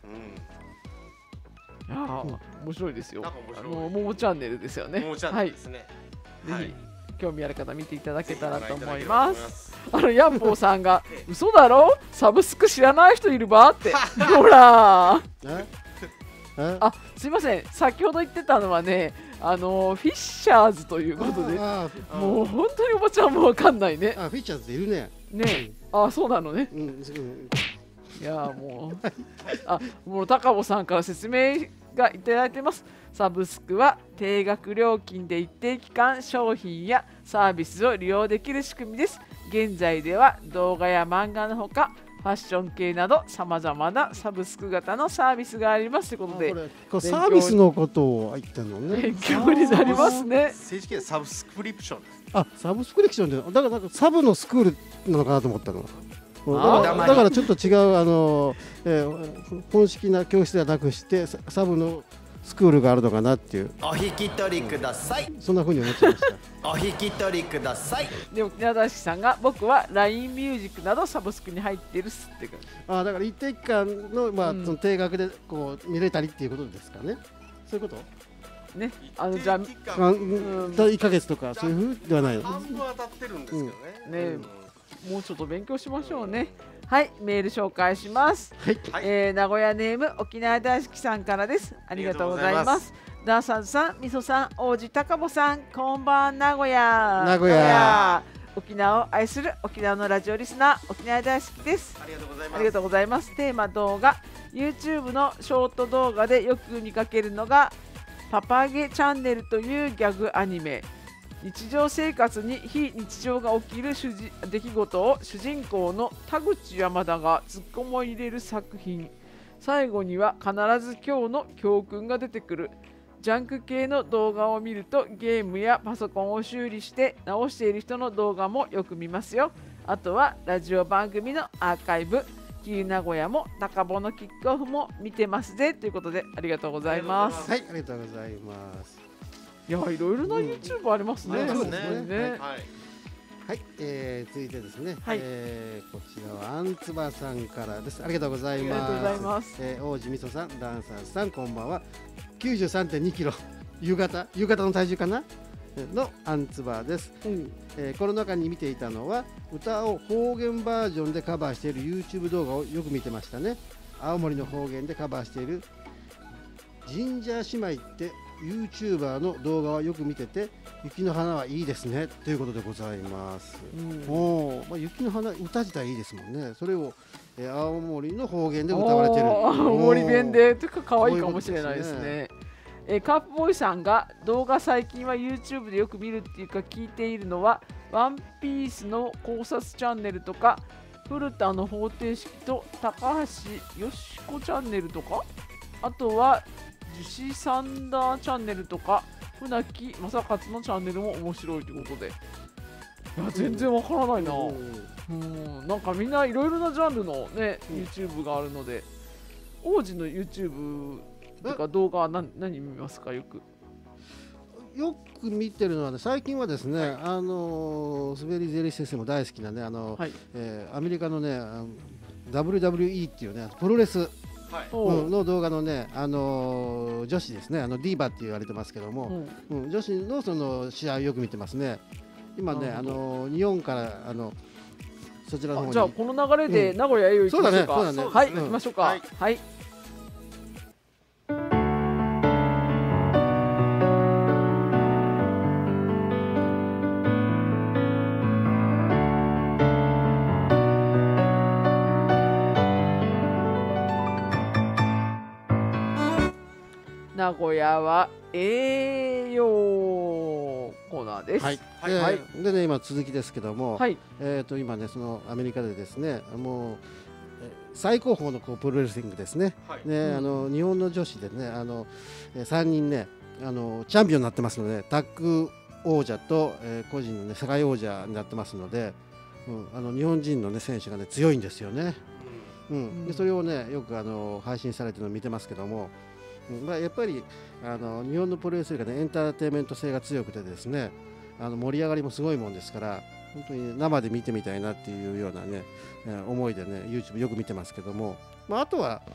うん、 いやー、面白いですよ。 なんか面白いあのももチャンネルですよね。 ももチャンネルですね。 はい。 はいぜひ興味ある方見ていただけたらと思いぜひご覧いただければと思いま。 ますあのヤンポーさんが嘘だろ？サブスク知らない人いるばって。ほらー。あ、すいません。先ほど言ってたのはね、あのフィッシャーズということで、 あもう本当におばちゃんもわかんないね。 あ、フィッシャーズっているね。 ね、あ、そうなのね。 うん、うん、 いやーもう、あ、もう高尾さんから説明がいただいてます。サブスクは定額料金で一定期間商品やサービスを利用できる仕組みです。現在では動画や漫画のほかファッション系などさまざまなサブスク型のサービスがありますということで、 これサービスのことを言ってるのね。 勉強になりますね。 正式でサブスクリプションです。 あ、サブスクリプションで、だからなんかサブのスクールなのかなと思ったの。だあからだからちょっと違うあの、えー、本式な教室ではなくしてササブのスクールがあるのかなっていう、 お引き取りください。 そんな風に思っちゃいました。 お引き取りください。 で、沖縄大好きさんが僕は ライン ミュージックなどサブスクに入ってるっすって感じ。 あ、だから一定期間のまあ、 うん、 その定額でこう見れたりっていうことですかね。そういうことね、あのじゃあ、 あ、うん、いっかげつとかそういう風ではないの。 半分当たってるんですけどね。 うん、ね、うん、もうちょっと勉強しましょうね。はい、メール紹介します。 はい、 えー、名古屋ネーム沖縄大好きさんからです。ありがとうございます。ダーサンさん、みそさん、王子高坊さん、こんばん名古屋。 名古屋。 沖縄を愛する沖縄のラジオリスナー、沖縄大好きです。 ありがとうございます。 ありがとうございます。テーマ動画、YouTube のショート動画でよく見かけるのがパパゲチャンネルというギャグアニメ。日常生活に非日常が起きる主人出来事を主人公の田口山田がツッコミを入れる作品。最後には必ず今日の教訓が出てくる。ジャンク系の動画を見るとゲームやパソコンを修理して直している人の動画もよく見ますよ。あとはラジオ番組のアーカイブ、旧名古屋も高坊のキックオフも見てますぜということで、ありがとうございます。 はい、ありがとうございます。 いや、いろいろな YouTube ありますね。 うん、そうでですすね。 ね。はい、 はい、はい、えー、続いてですね、 はい、 えー、こちらはアンツバさんからです。ありがとうございます。 ありがとうございます。 えー、王子みそさん、ダンサーさん、こんばんは。きゅうじゅうさんてんにキロ、夕方、夕方の体重かなのアンツバーです、うん、えー、コロナ禍に見ていたのは歌を方言バージョンでカバーしている YouTube 動画をよく見てましたね。青森の方言でカバーしているジンジャー姉妹って YouTuber の動画はよく見てて、雪の花はいいですねということでございます、うん、お、まあ、雪の花歌自体いいですもんね。それを、えー、青森の方言で歌われてる。 青森弁でとか可愛いかもしれないですね。えー、カープボーイさんが動画最近は YouTube でよく見るっていうか聞いているのはワンピースの考察チャンネルとか古田の方程式と高橋よしこチャンネルとか、あとは樹脂サンダーチャンネルとか船木正勝のチャンネルも面白いということで、いや全然わからないな。うん、なんかみんないろいろなジャンルのね YouTube があるので、王子の YouTubeとか動画は 何, 何見ますか？よくよく見てるのはね、最近はですね、はい、あのスベリゼリー先生も大好きなね、あの、はい、えー、アメリカのね ダブリューダブリューイー っていうねプロレス、はい、うん、の動画のね、あのー、女子ですね、あのディーバって言われてますけども、うんうん、女子のその試合をよく見てますね。今ね、あのー、日本からあのそちらの方に、 じゃあこの流れで名古屋へ行きましょうか。 そうだね、そうだね、 はい、行きましょうか。はい、はい、名古屋は栄養コーナーです。 はい。はいはい、でね、今続きですけども、はい、えっと今ね、そのアメリカでですね、もう最高峰のこうプロレスリングですね。はい、ね、うん、あの日本の女子でね、あのさんにんね、あのチャンピオンになってますので、タッグ王者と、えー、個人のね世界王者になってますので、うん、あの日本人のね選手がね強いんですよね。うん。うん、でそれをねよくあの配信されてるのを見てますけども。まあ、やっぱりあの日本のプロレスが、ね、エンターテインメント性が強くてですね、あの盛り上がりもすごいもんですから、本当に生で見てみたいなっていうようなね、えー、思いでね YouTube よく見てますけども、まあ、あとは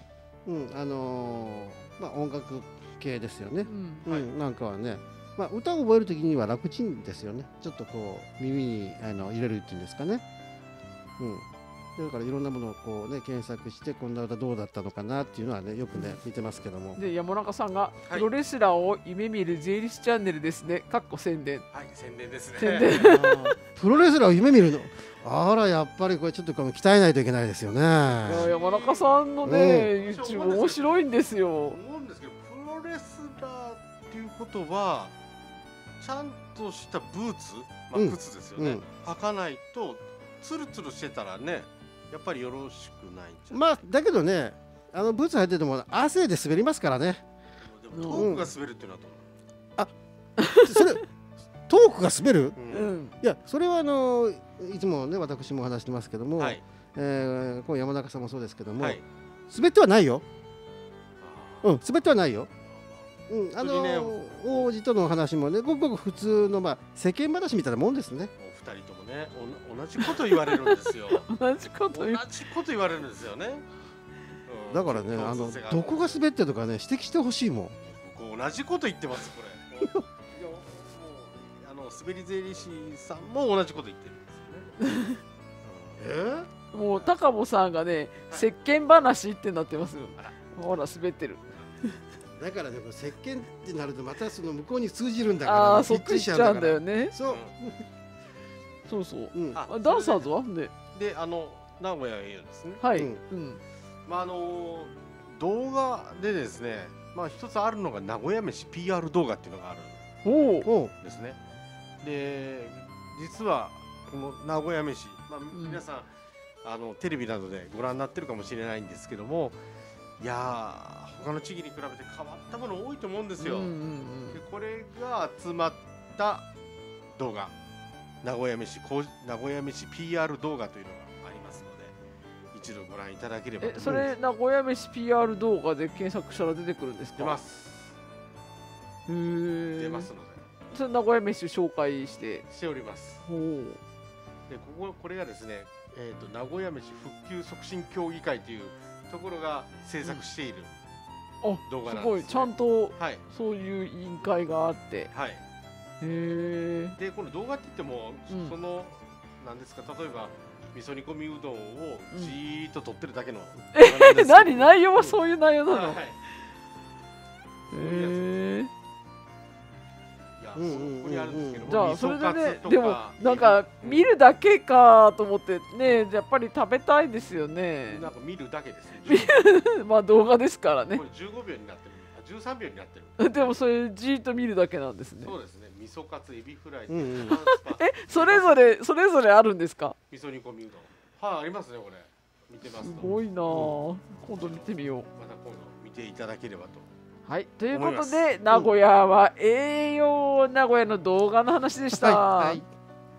うんあのー、まあ音楽系ですよね。うん、うん、なんかはね。まあ、歌を覚えるときには楽ちんですよね。ちょっとこう耳にあの入れるっていうんですかね。うん、だからいろんなものをこう、ね、検索してこんな歌どうだったのかなっていうのはねよくね見てますけども。 で山中さんが、はい、プロレスラーを夢見る税理士チャンネルですね。かっこ宣伝。 はい宣伝ですね。 宣伝プロレスラーを夢見るの。あらやっぱりこれちょっとこの鍛えないといけないですよね。いや山中さんのね、うん、YouTube 面白いんですよ。 思うんですけどプロレスラーっていうことは。ちゃんとしたブーツ、まあ、靴ですよね、うんうん、履かないとツルツルしてたらねやっぱりよろしくないんじゃない。 まあだけどねあのブーツ履いてても汗で滑りますからね。 でもトークが滑るっていうのはどうなの、うん、あそれトークが滑る、うん、いやそれはあのいつもね私も話してますけども、はい、えー、こう山中さんもそうですけども、はい、滑ってはないよ。うん滑ってはないよ。うん、あのー、王子との話もねごくごく普通の、まあ、世間話みたいなもんですね。 お二人ともね同じこと言われるんですよ。 同じこと同じこと言われるんですよね、 うん、だからねあのどこが滑ってるとかね指摘してほしいもん。 僕同じこと言ってますこれ。いやもうあの滑り税理士さんも同じこと言ってるんですよね。 えー、 もう高保さんがね、はい、石鹸話ってなってますよ。ほら滑ってる。 だからね、石鹸ってなるとまたその向こうに通じるんだから、 ね、ああ、そっち行っちゃうんだよね。 そう、 そうそう。うん、あダンサーズはね。 で、あの名古屋へですね。 はい。うん。うん、 まああの動画でですね、まあ一つあるのが名古屋飯 ピーアール 動画っていうのがあるんですね。で、実はこの名古屋飯、まあ皆さん、うん、あのテレビなどでご覧になってるかもしれないんですけども。いやー他の地域に比べて変わったもの多いと思うんですよ。でこれが集まった動画名古屋飯名古屋飯 ピーアール 動画というのがありますので一度ご覧いただければと思います。 えそれ名古屋飯 ピーアール 動画で検索したら出てくるんですか？ 出ます。 へー出ますのでそれ名古屋飯を紹介してしております。 ほうでこここれがですね、えー、と名古屋飯復旧促進協議会というところが制作している動画なんです、ね、 すごいちゃんとそういう委員会があって、 はい、 へえ。 でこの動画って言っても、うん、そのなんですか例えば味噌煮込みうどんをじーっと撮ってるだけの、 うん、え何内容はそういう内容なの？はい、へえ。じゃあそれでねでもなんか見るだけかと思ってねやっぱり食べたいですよね。 なんか見るだけですね。 まあ動画ですからね。 これじゅうごびょうになってるじゅうさんびょうになってる。でもそれじーっと見るだけなんですね。 そうですね。味噌カツエビフライ、 うんうん、 えそれぞれそれぞれあるんですか？ 味噌煮込みうどんはいありますねこれ見てますと。 すごいな、うん、今度見てみよう。 また今度見ていただければと。 はい、ということで名古屋は栄養名古屋の動画の話でした。はいはい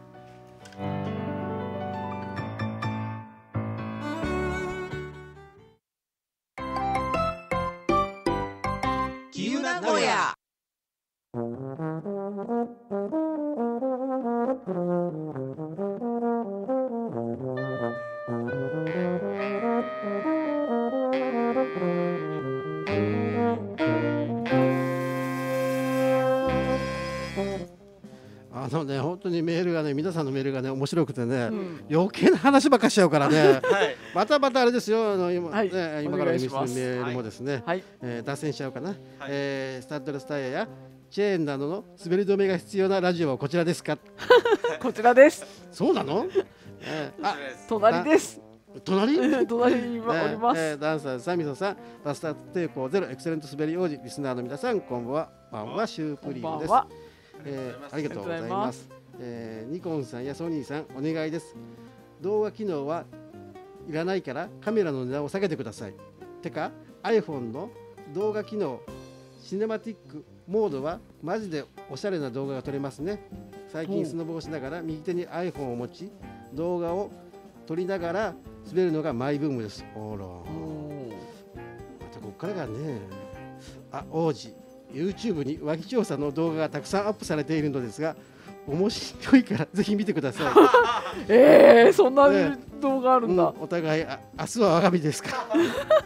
きゆ名古屋。 あのね、本当にメールがね、皆さんのメールがね、面白くてね、うん、余計な話ばっかしちゃうからね、はい、またまたあれですよ、あの 今,、はい、ね、今からお見せするメールもですね、はい、えー、脱線しちゃうかな、はい、えー、スタッドレスタイヤやチェーンなどの滑り止めが必要なラジオはこちらですか？ こちらです。 そうなの？えー、あ、 隣です。 隣？ 隣におります。 えー、ダンサーサミソさん、バスター抵抗ゼロ、エクセレント滑り王子、リスナーの皆さん、こんばんは。こんばんは、シュープリームです。えー、ありがとうございます。えー、ニコンさんやソニーさんお願いです。動画機能はいらないからカメラの値段を下げてください。てか iPhone の動画機能シネマティックモードはマジでおしゃれな動画が撮れますね。最近スノボをしながら右手に iPhone を持ち動画を撮りながら滑るのがマイブームです。おらまたここからがね、あ、王子YouTube に脇調査の動画がたくさんアップされているのですが面白いからぜひ見てください。 えー、そんな動画あるんだ、 うん、お互いあ明日は我が身ですか。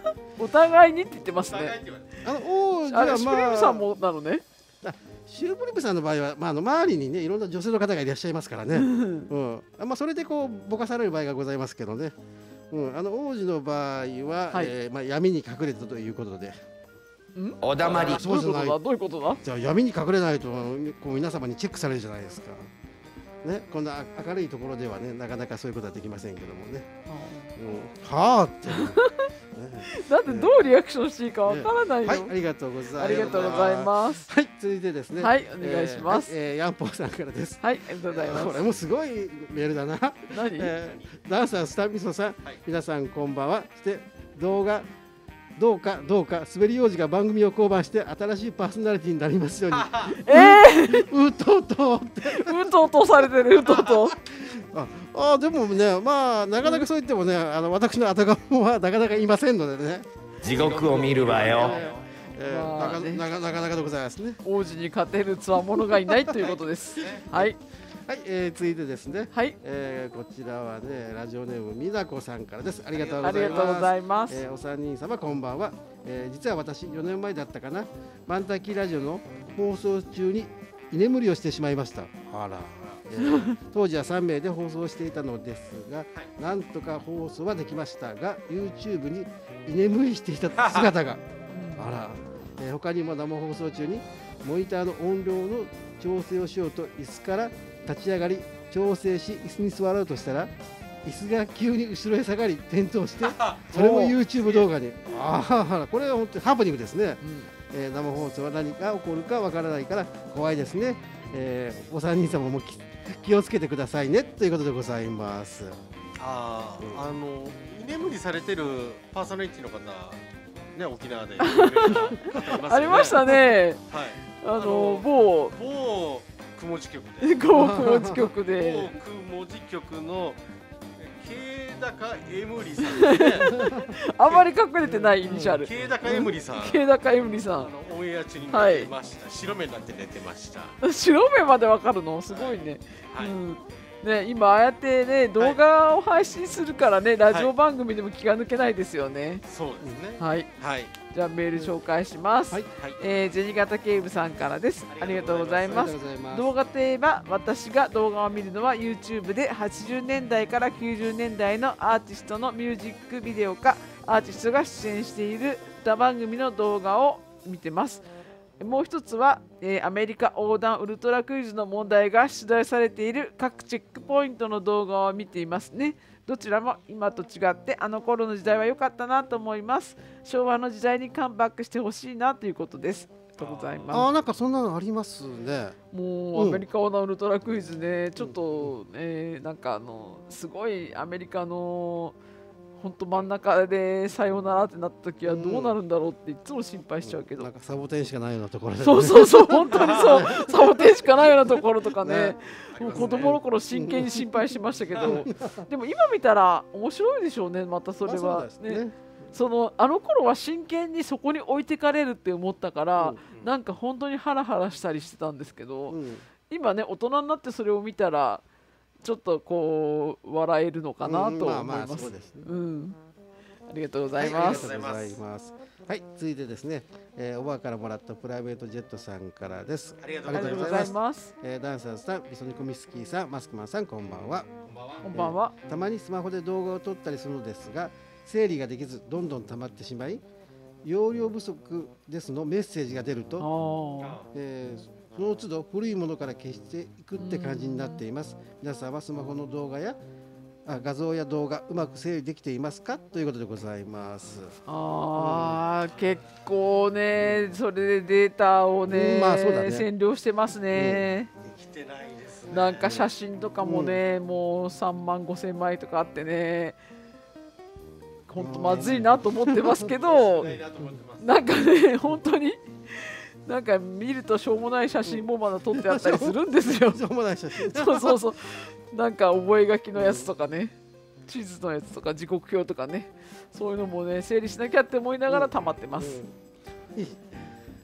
お互いにって言ってますね。 あの王子あれはまシュプリームさんあもなのね。 あシュープリームさんの場合は、まあ、あの周りにねいろんな女性の方がいらっしゃいますからね、うんまあ、それでこうぼかされる場合がございますけどね、うん、あの王子の場合は、 はいえーまあ、闇に隠れたということで。 おだまり。 そうじゃない。 どういうことだ？ じゃあ闇に隠れないとこう皆様にチェックされるじゃないですか。ね、こんな明るいところではねなかなかそういうことはできませんけどもね。うん、はあって、ね。 だってどうリアクションしていいかわからないよ。 はい、ありがとうございます。 ありがとうございます。 はい、続いてですね。 はい、お願いします。 えーはいえー、ヤンポーさんからです。 はい、ありがとうございます。 これもすごいメールだな。 何？ えー、ダンサースタミソさん、はい、皆さんこんばんは。して動画。どうかどうか滑り王子が番組を降板して新しいパーソナリティになりますように。 ええー、うとうとってうとうとされてるうとうと。 ああでもねまあなかなかそう言ってもねあの私の後釜はなかなかいませんのでね。 地獄を見るわよ。 えーまあね、なかなかなかでございますね。 王子に勝てるつわものがいないということです。はい。 はい、えー、続いてですね。 はい。 えー、こちらはねラジオネームみなこさんからです。ありがとうございます。 ありがとうございます。 えー、お三人様こんばんは。えー、実は私よねんまえだったかなマンタキラジオの放送中に居眠りをしてしまいました。あら。えー、当時はさんめいで放送していたのですが、はい、なんとか放送はできましたが YouTube に居眠りしていた姿があら、えー、他にも生放送中にモニターの音量の調整をしようと椅子から立ち上がり調整し椅子に座ろうとしたら椅子が急に後ろへ下がり転倒してそれも YouTube 動画にああこれは本当にハプニングですね、うんえー、生放送は何が起こるかわからないから怖いですね、えー、お三人様も気をつけてくださいねということでございます。 あ、うん、あの居眠りされてるパーソナリティの方ね沖縄で、ね、 ありましたね。 はい。 あの某某雲地局で某雲地局で某雲地局の慶高エムリさんですね。 あまり隠れてないイニシャル。 慶高エムリさん。 慶高エムリさん。 あのオンエア中に出てました。はい、白目になって出てました。 白目までわかるのすごいね。はい。うんね、今ああやってね動画を配信するからね、はい、ラジオ番組でも気が抜けないですよね。 そうですね。 はい。 はい。 じゃあメール紹介します。はい。えー、銭形警部さんからです。ありがとうございます。動画といえば私が動画を見るのは YouTube ではちじゅうねんだいからきゅうじゅうねんだいのアーティストのミュージックビデオかアーティストが出演している歌番組の動画を見てます。もう一つは、えー、アメリカ横断ウルトラクイズの問題が出題されている各チェックポイントの動画を見ていますね。どちらも今と違ってあの頃の時代は良かったなと思います。昭和の時代にカムバックしてほしいなということです。ありがとうございます。 ああなんかそんなのありますね。 もう、うん、アメリカ横断ウルトラクイズねちょっと、えー、なんかあのすごいアメリカの本当真ん中でさようならってなった時はどうなるんだろうっていつも心配しちゃうけど、 うん、なんかサボテンしかないようなところで、ね、 そうそうそう本当にそうサボテンしかないようなところとかねもう子供の頃真剣に心配しましたけどでも今見たら面白いでしょうねまたそれは、まあ、ねそのあの頃は真剣にそこに置いてかれるって思ったから、うん、なんか本当にハラハラしたりしてたんですけど、うん、今ね大人になってそれを見たらちょっとこう笑えるのかなと思います。ありがとうございます。 はい、ありがとうございます。はい、続いてですね、えー、おばあからもらったプライベートジェットさんからです。 ありがとうございます。 えー、ダンサーさん、ビソニコミスキーさん、マスクマンさん、こんばんは。 こんばんは。 えー、たまにスマホで動画を撮ったりするのですが、整理ができずどんどん溜まってしまい、容量不足ですのメッセージが出ると、えーその都度古いものから消していくって感じになっています。皆さんはスマホの動画やあ画像や動画うまく整理できていますかということでございます。 あ、うん、結構ねそれでデータをね、うんまあそうだね、占領してますね。 できてないですね。 なんか写真とかもね、うん、もうさんまんごせんまいとかあってね本当まずいなと思ってますけどなんかね本当になんか見るとしょうもない写真もまだ撮ってあったりするんですよ。 しょうもない写真。 そうそうそう。なんか覚書きのやつとかね、地図のやつとか時刻表とかね、そういうのもね整理しなきゃって思いながら溜まってます。 うんうん、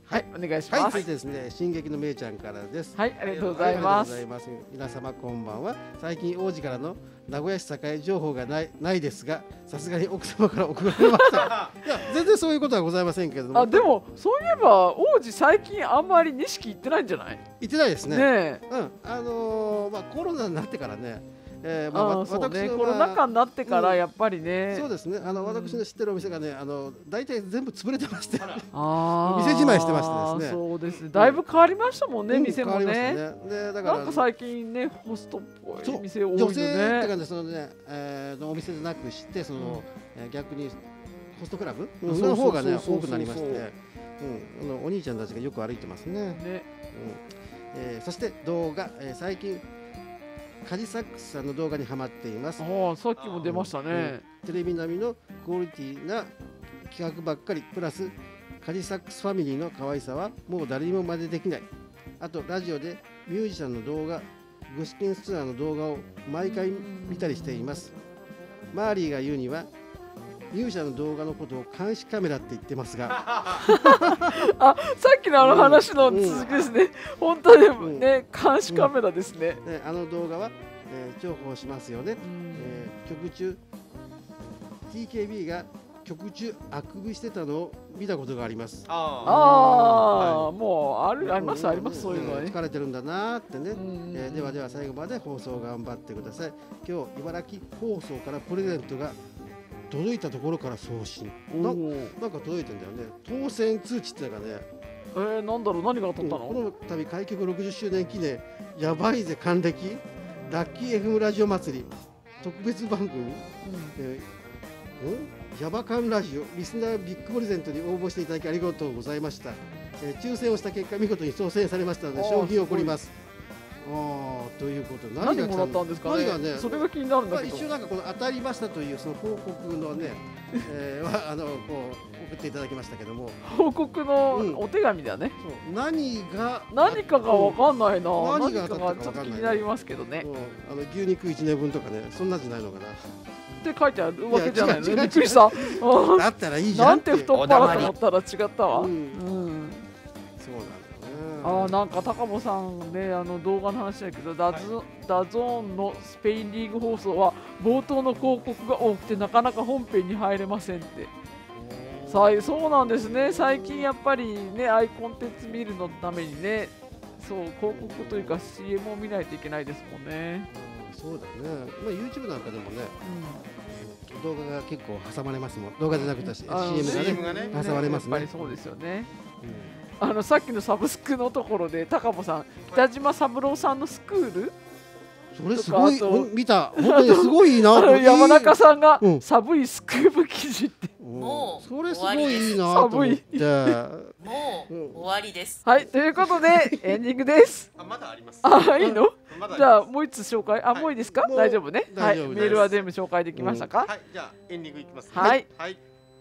はい、お願いしはい、 ます。 続いてですね、進撃のめいちゃんからです。 はい、ありがとうございますはいありがとうございます。皆様こんばんは。最近王子からの名古屋市栄情報がないないですが、さすがに奥様から送られました。いや、全然そういうことはございませんけれども。 あ、でもそういえば王子最近あんまり錦行ってないんじゃない？ 行ってないですね。 ねえ。 うん、あのーまあコロナになってからね。えーまあ、わあーそうね、 私のコロナ禍になってからやっぱりね、 そうですね、あの私の知ってるお店がね、あの大体全部潰れてまして、 あー店じまいしてましてですね、 そうですね、だいぶ変わりましたもんね、 うん店もね。 変わりましたねでだからなんか最近ね、ホストっぽい店多いよ女性ってね。 感じでそのね、えーのお店でなくしてその、えー逆にホストクラブうんの方がねそうそうそうそう多くなりまして、うん、あのお兄ちゃんたちがよく歩いてますね。 ね、 うんえーそして動画、えー最近カジサックスさんの動画にハマっています。 ああ、さっきも出ましたね。 うんテレビ並みのクオリティな企画ばっかりプラスカジサックスファミリーの可愛さはもう誰にも真似できない。あとラジオでミュージシャンの動画具志堅ツアーの動画を毎回見たりしています。マーリーが言うにはミュージシャンの動画のことを監視カメラって言ってますがあ、さっきのあの話の続きですね。本当にね、監視カメラですね。 ねあの動画は、えー重宝しますよね。えー曲中 ティーケービー が曲中あくびしてたのを見たことがあります。 ああ、もうあるありますありますそういうのはね。 疲れてるんだなーってね、えーではでは最後まで放送頑張ってください。今日茨城放送からプレゼントが届いたところから送信ななんか届いてんだよね。当選通知っていうかね、 えー、なんだろう、何が当たったの？ この度開局ろくじゅっしゅうねん記念やばいぜ還暦ラッキー エフエム ラジオ祭り特別番組、えーんヤバカンラジオリスナービッグプレゼントに応募していただきありがとうございました。えー抽選をした結果見事に当選されましたのであー商品を送ります。ああということで何もらったんですかね。 何がねそれが気になるんだけど。 まあ、一応なんかこの当たりましたというその報告のね、えー、はあのこう送っていただきましたけども、 報告のお手紙だね。 そう何が何かがわかんないな。 何何が当たったかかがちょっとわかんない気になりますけどね。 あの牛肉いちねんぶんとかね、そんなんじゃないのかな。 って書いてあるわけじゃないの。 いや違う違うびっくりした。 だったらいいじゃんなんってて太っ腹と思ったら違ったわ。 うんうんそうなんだよね。 あーなんか高保さんね、あの動画の話だけど、ダゾダゾーンのスペインリーグ放送は冒頭の広告が多くてなかなか本編に入れませんって。さいそうなんですね。最近やっぱりね、アイコンテンツ見るのためにね、そう広告というか シーエム を見ないといけないですもんね。 そうだね。まあ YouTube なんかでもね、動画が結構挟まれますもん。動画じゃなくて シあのーエム がね挟まれますね。 やっぱりそうですよね。あのさっきのサブスクのところで高保さん、北島三郎さんのスクールそれすごいとかあと見た。本当にすごいな。 あの山中さんがうん寒いスクープ記事って。 もうそれすご終わりですいいいなと思って。 もう終わりです。 はい、ということでエンディングです。 あまだあります。 あ、いいのまだありますじゃあもう一つ紹介。あ、もういいですか？ もう大丈夫ね。はい、 大丈夫ですメールは全部紹介できましたか？ はい、じゃあエンディングいきますね。 はいはい。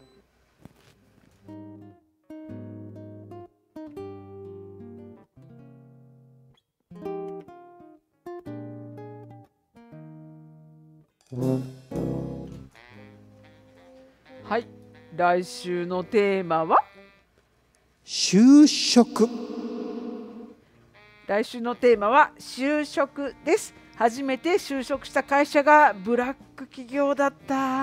はい、来週のテーマは就職。 来週のテーマは就職です。初めて就職した会社がブラック企業だった。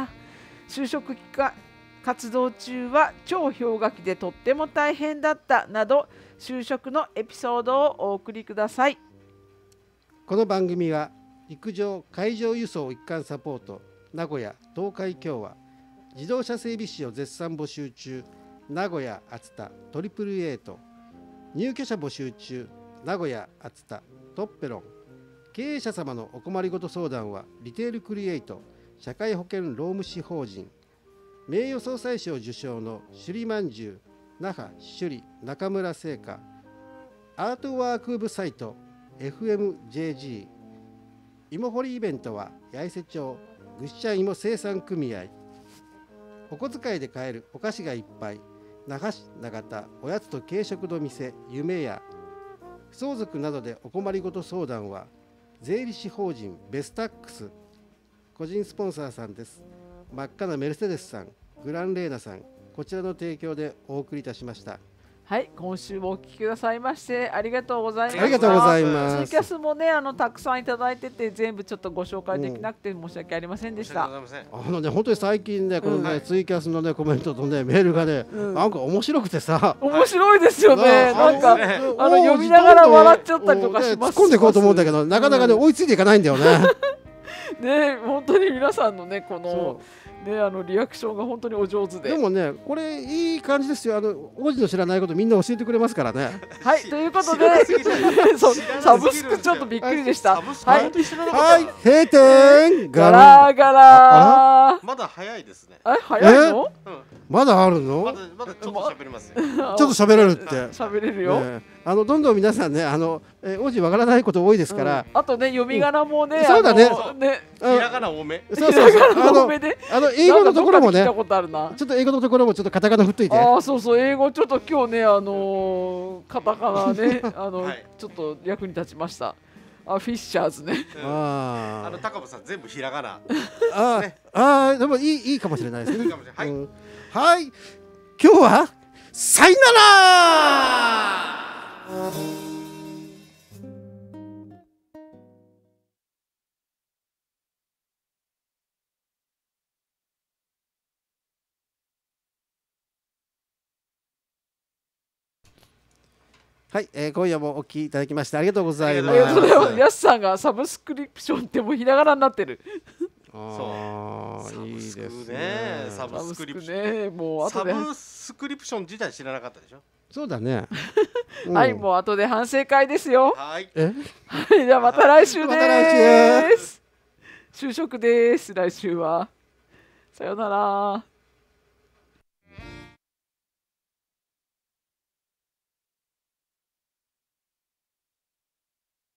就職か活動中は超氷河期でとっても大変だったなど、就職のエピソードをお送りください。 この番組は陸上海上輸送一貫サポート名古屋東海共和自動車整備士を絶賛募集中名古屋熱田トリプルエイト入居者募集中名古屋熱田トッペロン経営者様のお困りごと相談はリテールクリエイト社会保険労務士法人名誉総裁賞受賞の首里まんじゅう那覇首里中村製菓アートワークウェブサイト エフエムジェージー 芋掘りイベントは八重瀬町ぐっしゃ芋生産組合お小遣いで買えるお菓子がいっぱい那覇市長田おやつと軽食の店夢屋不相続などでお困りごと相談は税理士法人ベスタックス個人スポンサーさんです。真っ赤なメルセデスさんグランレーナさんこちらの提供でお送りいたしました。 はい、今週もお聞きくださいましてありがとうございました。 ありがとうございます。 ツイキャスもね、あのたくさんいただいてて全部ちょっとご紹介できなくて申し訳ありませんでした。 申し訳ございません。 あのね、本当に最近ね、このね、 うんツイキャスのね、コメントとね、メールがね、 うんなんか面白くてさ。 面白いですよね。 ななんか、 ねあの読みながら笑っちゃったりとかします。 突っ込んでいこうと思うんだけど、なかなかね、追いついていかないんだよね。 ね、本当に皆さんのね、この。ね、あのリアクションが本当にお上手で。 でもね、これいい感じですよ。あの王子の知らないことみんな教えてくれますからね。 はい、ということで、そうサブスクちょっとびっくりでした。はい、 はい、閉店。 ガラガラ。 まだ早いですね。 え、早いの？ まだあるの？ まだまだちょっと喋りますよ。ちょっと喋れるって。 喋れるよ。 あのどんどん皆さんね、あの王子わからないこと多いですから。 あとね、読み仮名もね、 そうだね。 ひらがな多め。 そうそうそう。あのあの英語のところもね、ちょっと英語のところもちょっとカタカナ振っといて。 ああ、そうそう、英語ちょっと今日ね、あのカタカナね、あのちょっと役に立ちました。あ、フィッシャーズね。 ああの高本さん全部ひらがな。 ああ、でもいいいいかもしれないですね。はい。はい。今日はさよなら。はい、えー、今夜もお聞きいただきましてありがとうございます。 やすさんがサブスクリプションってもうひらがなになってる。 ああ、いいですね。サブスクリプションね、もうサブスクリプション自体知らなかったでしょ。 そうだね。 はい、もう後で反省会ですよ。 はい。 え、 はい、じゃあまた来週です。 また来週。 就職です。来週は。さよなら。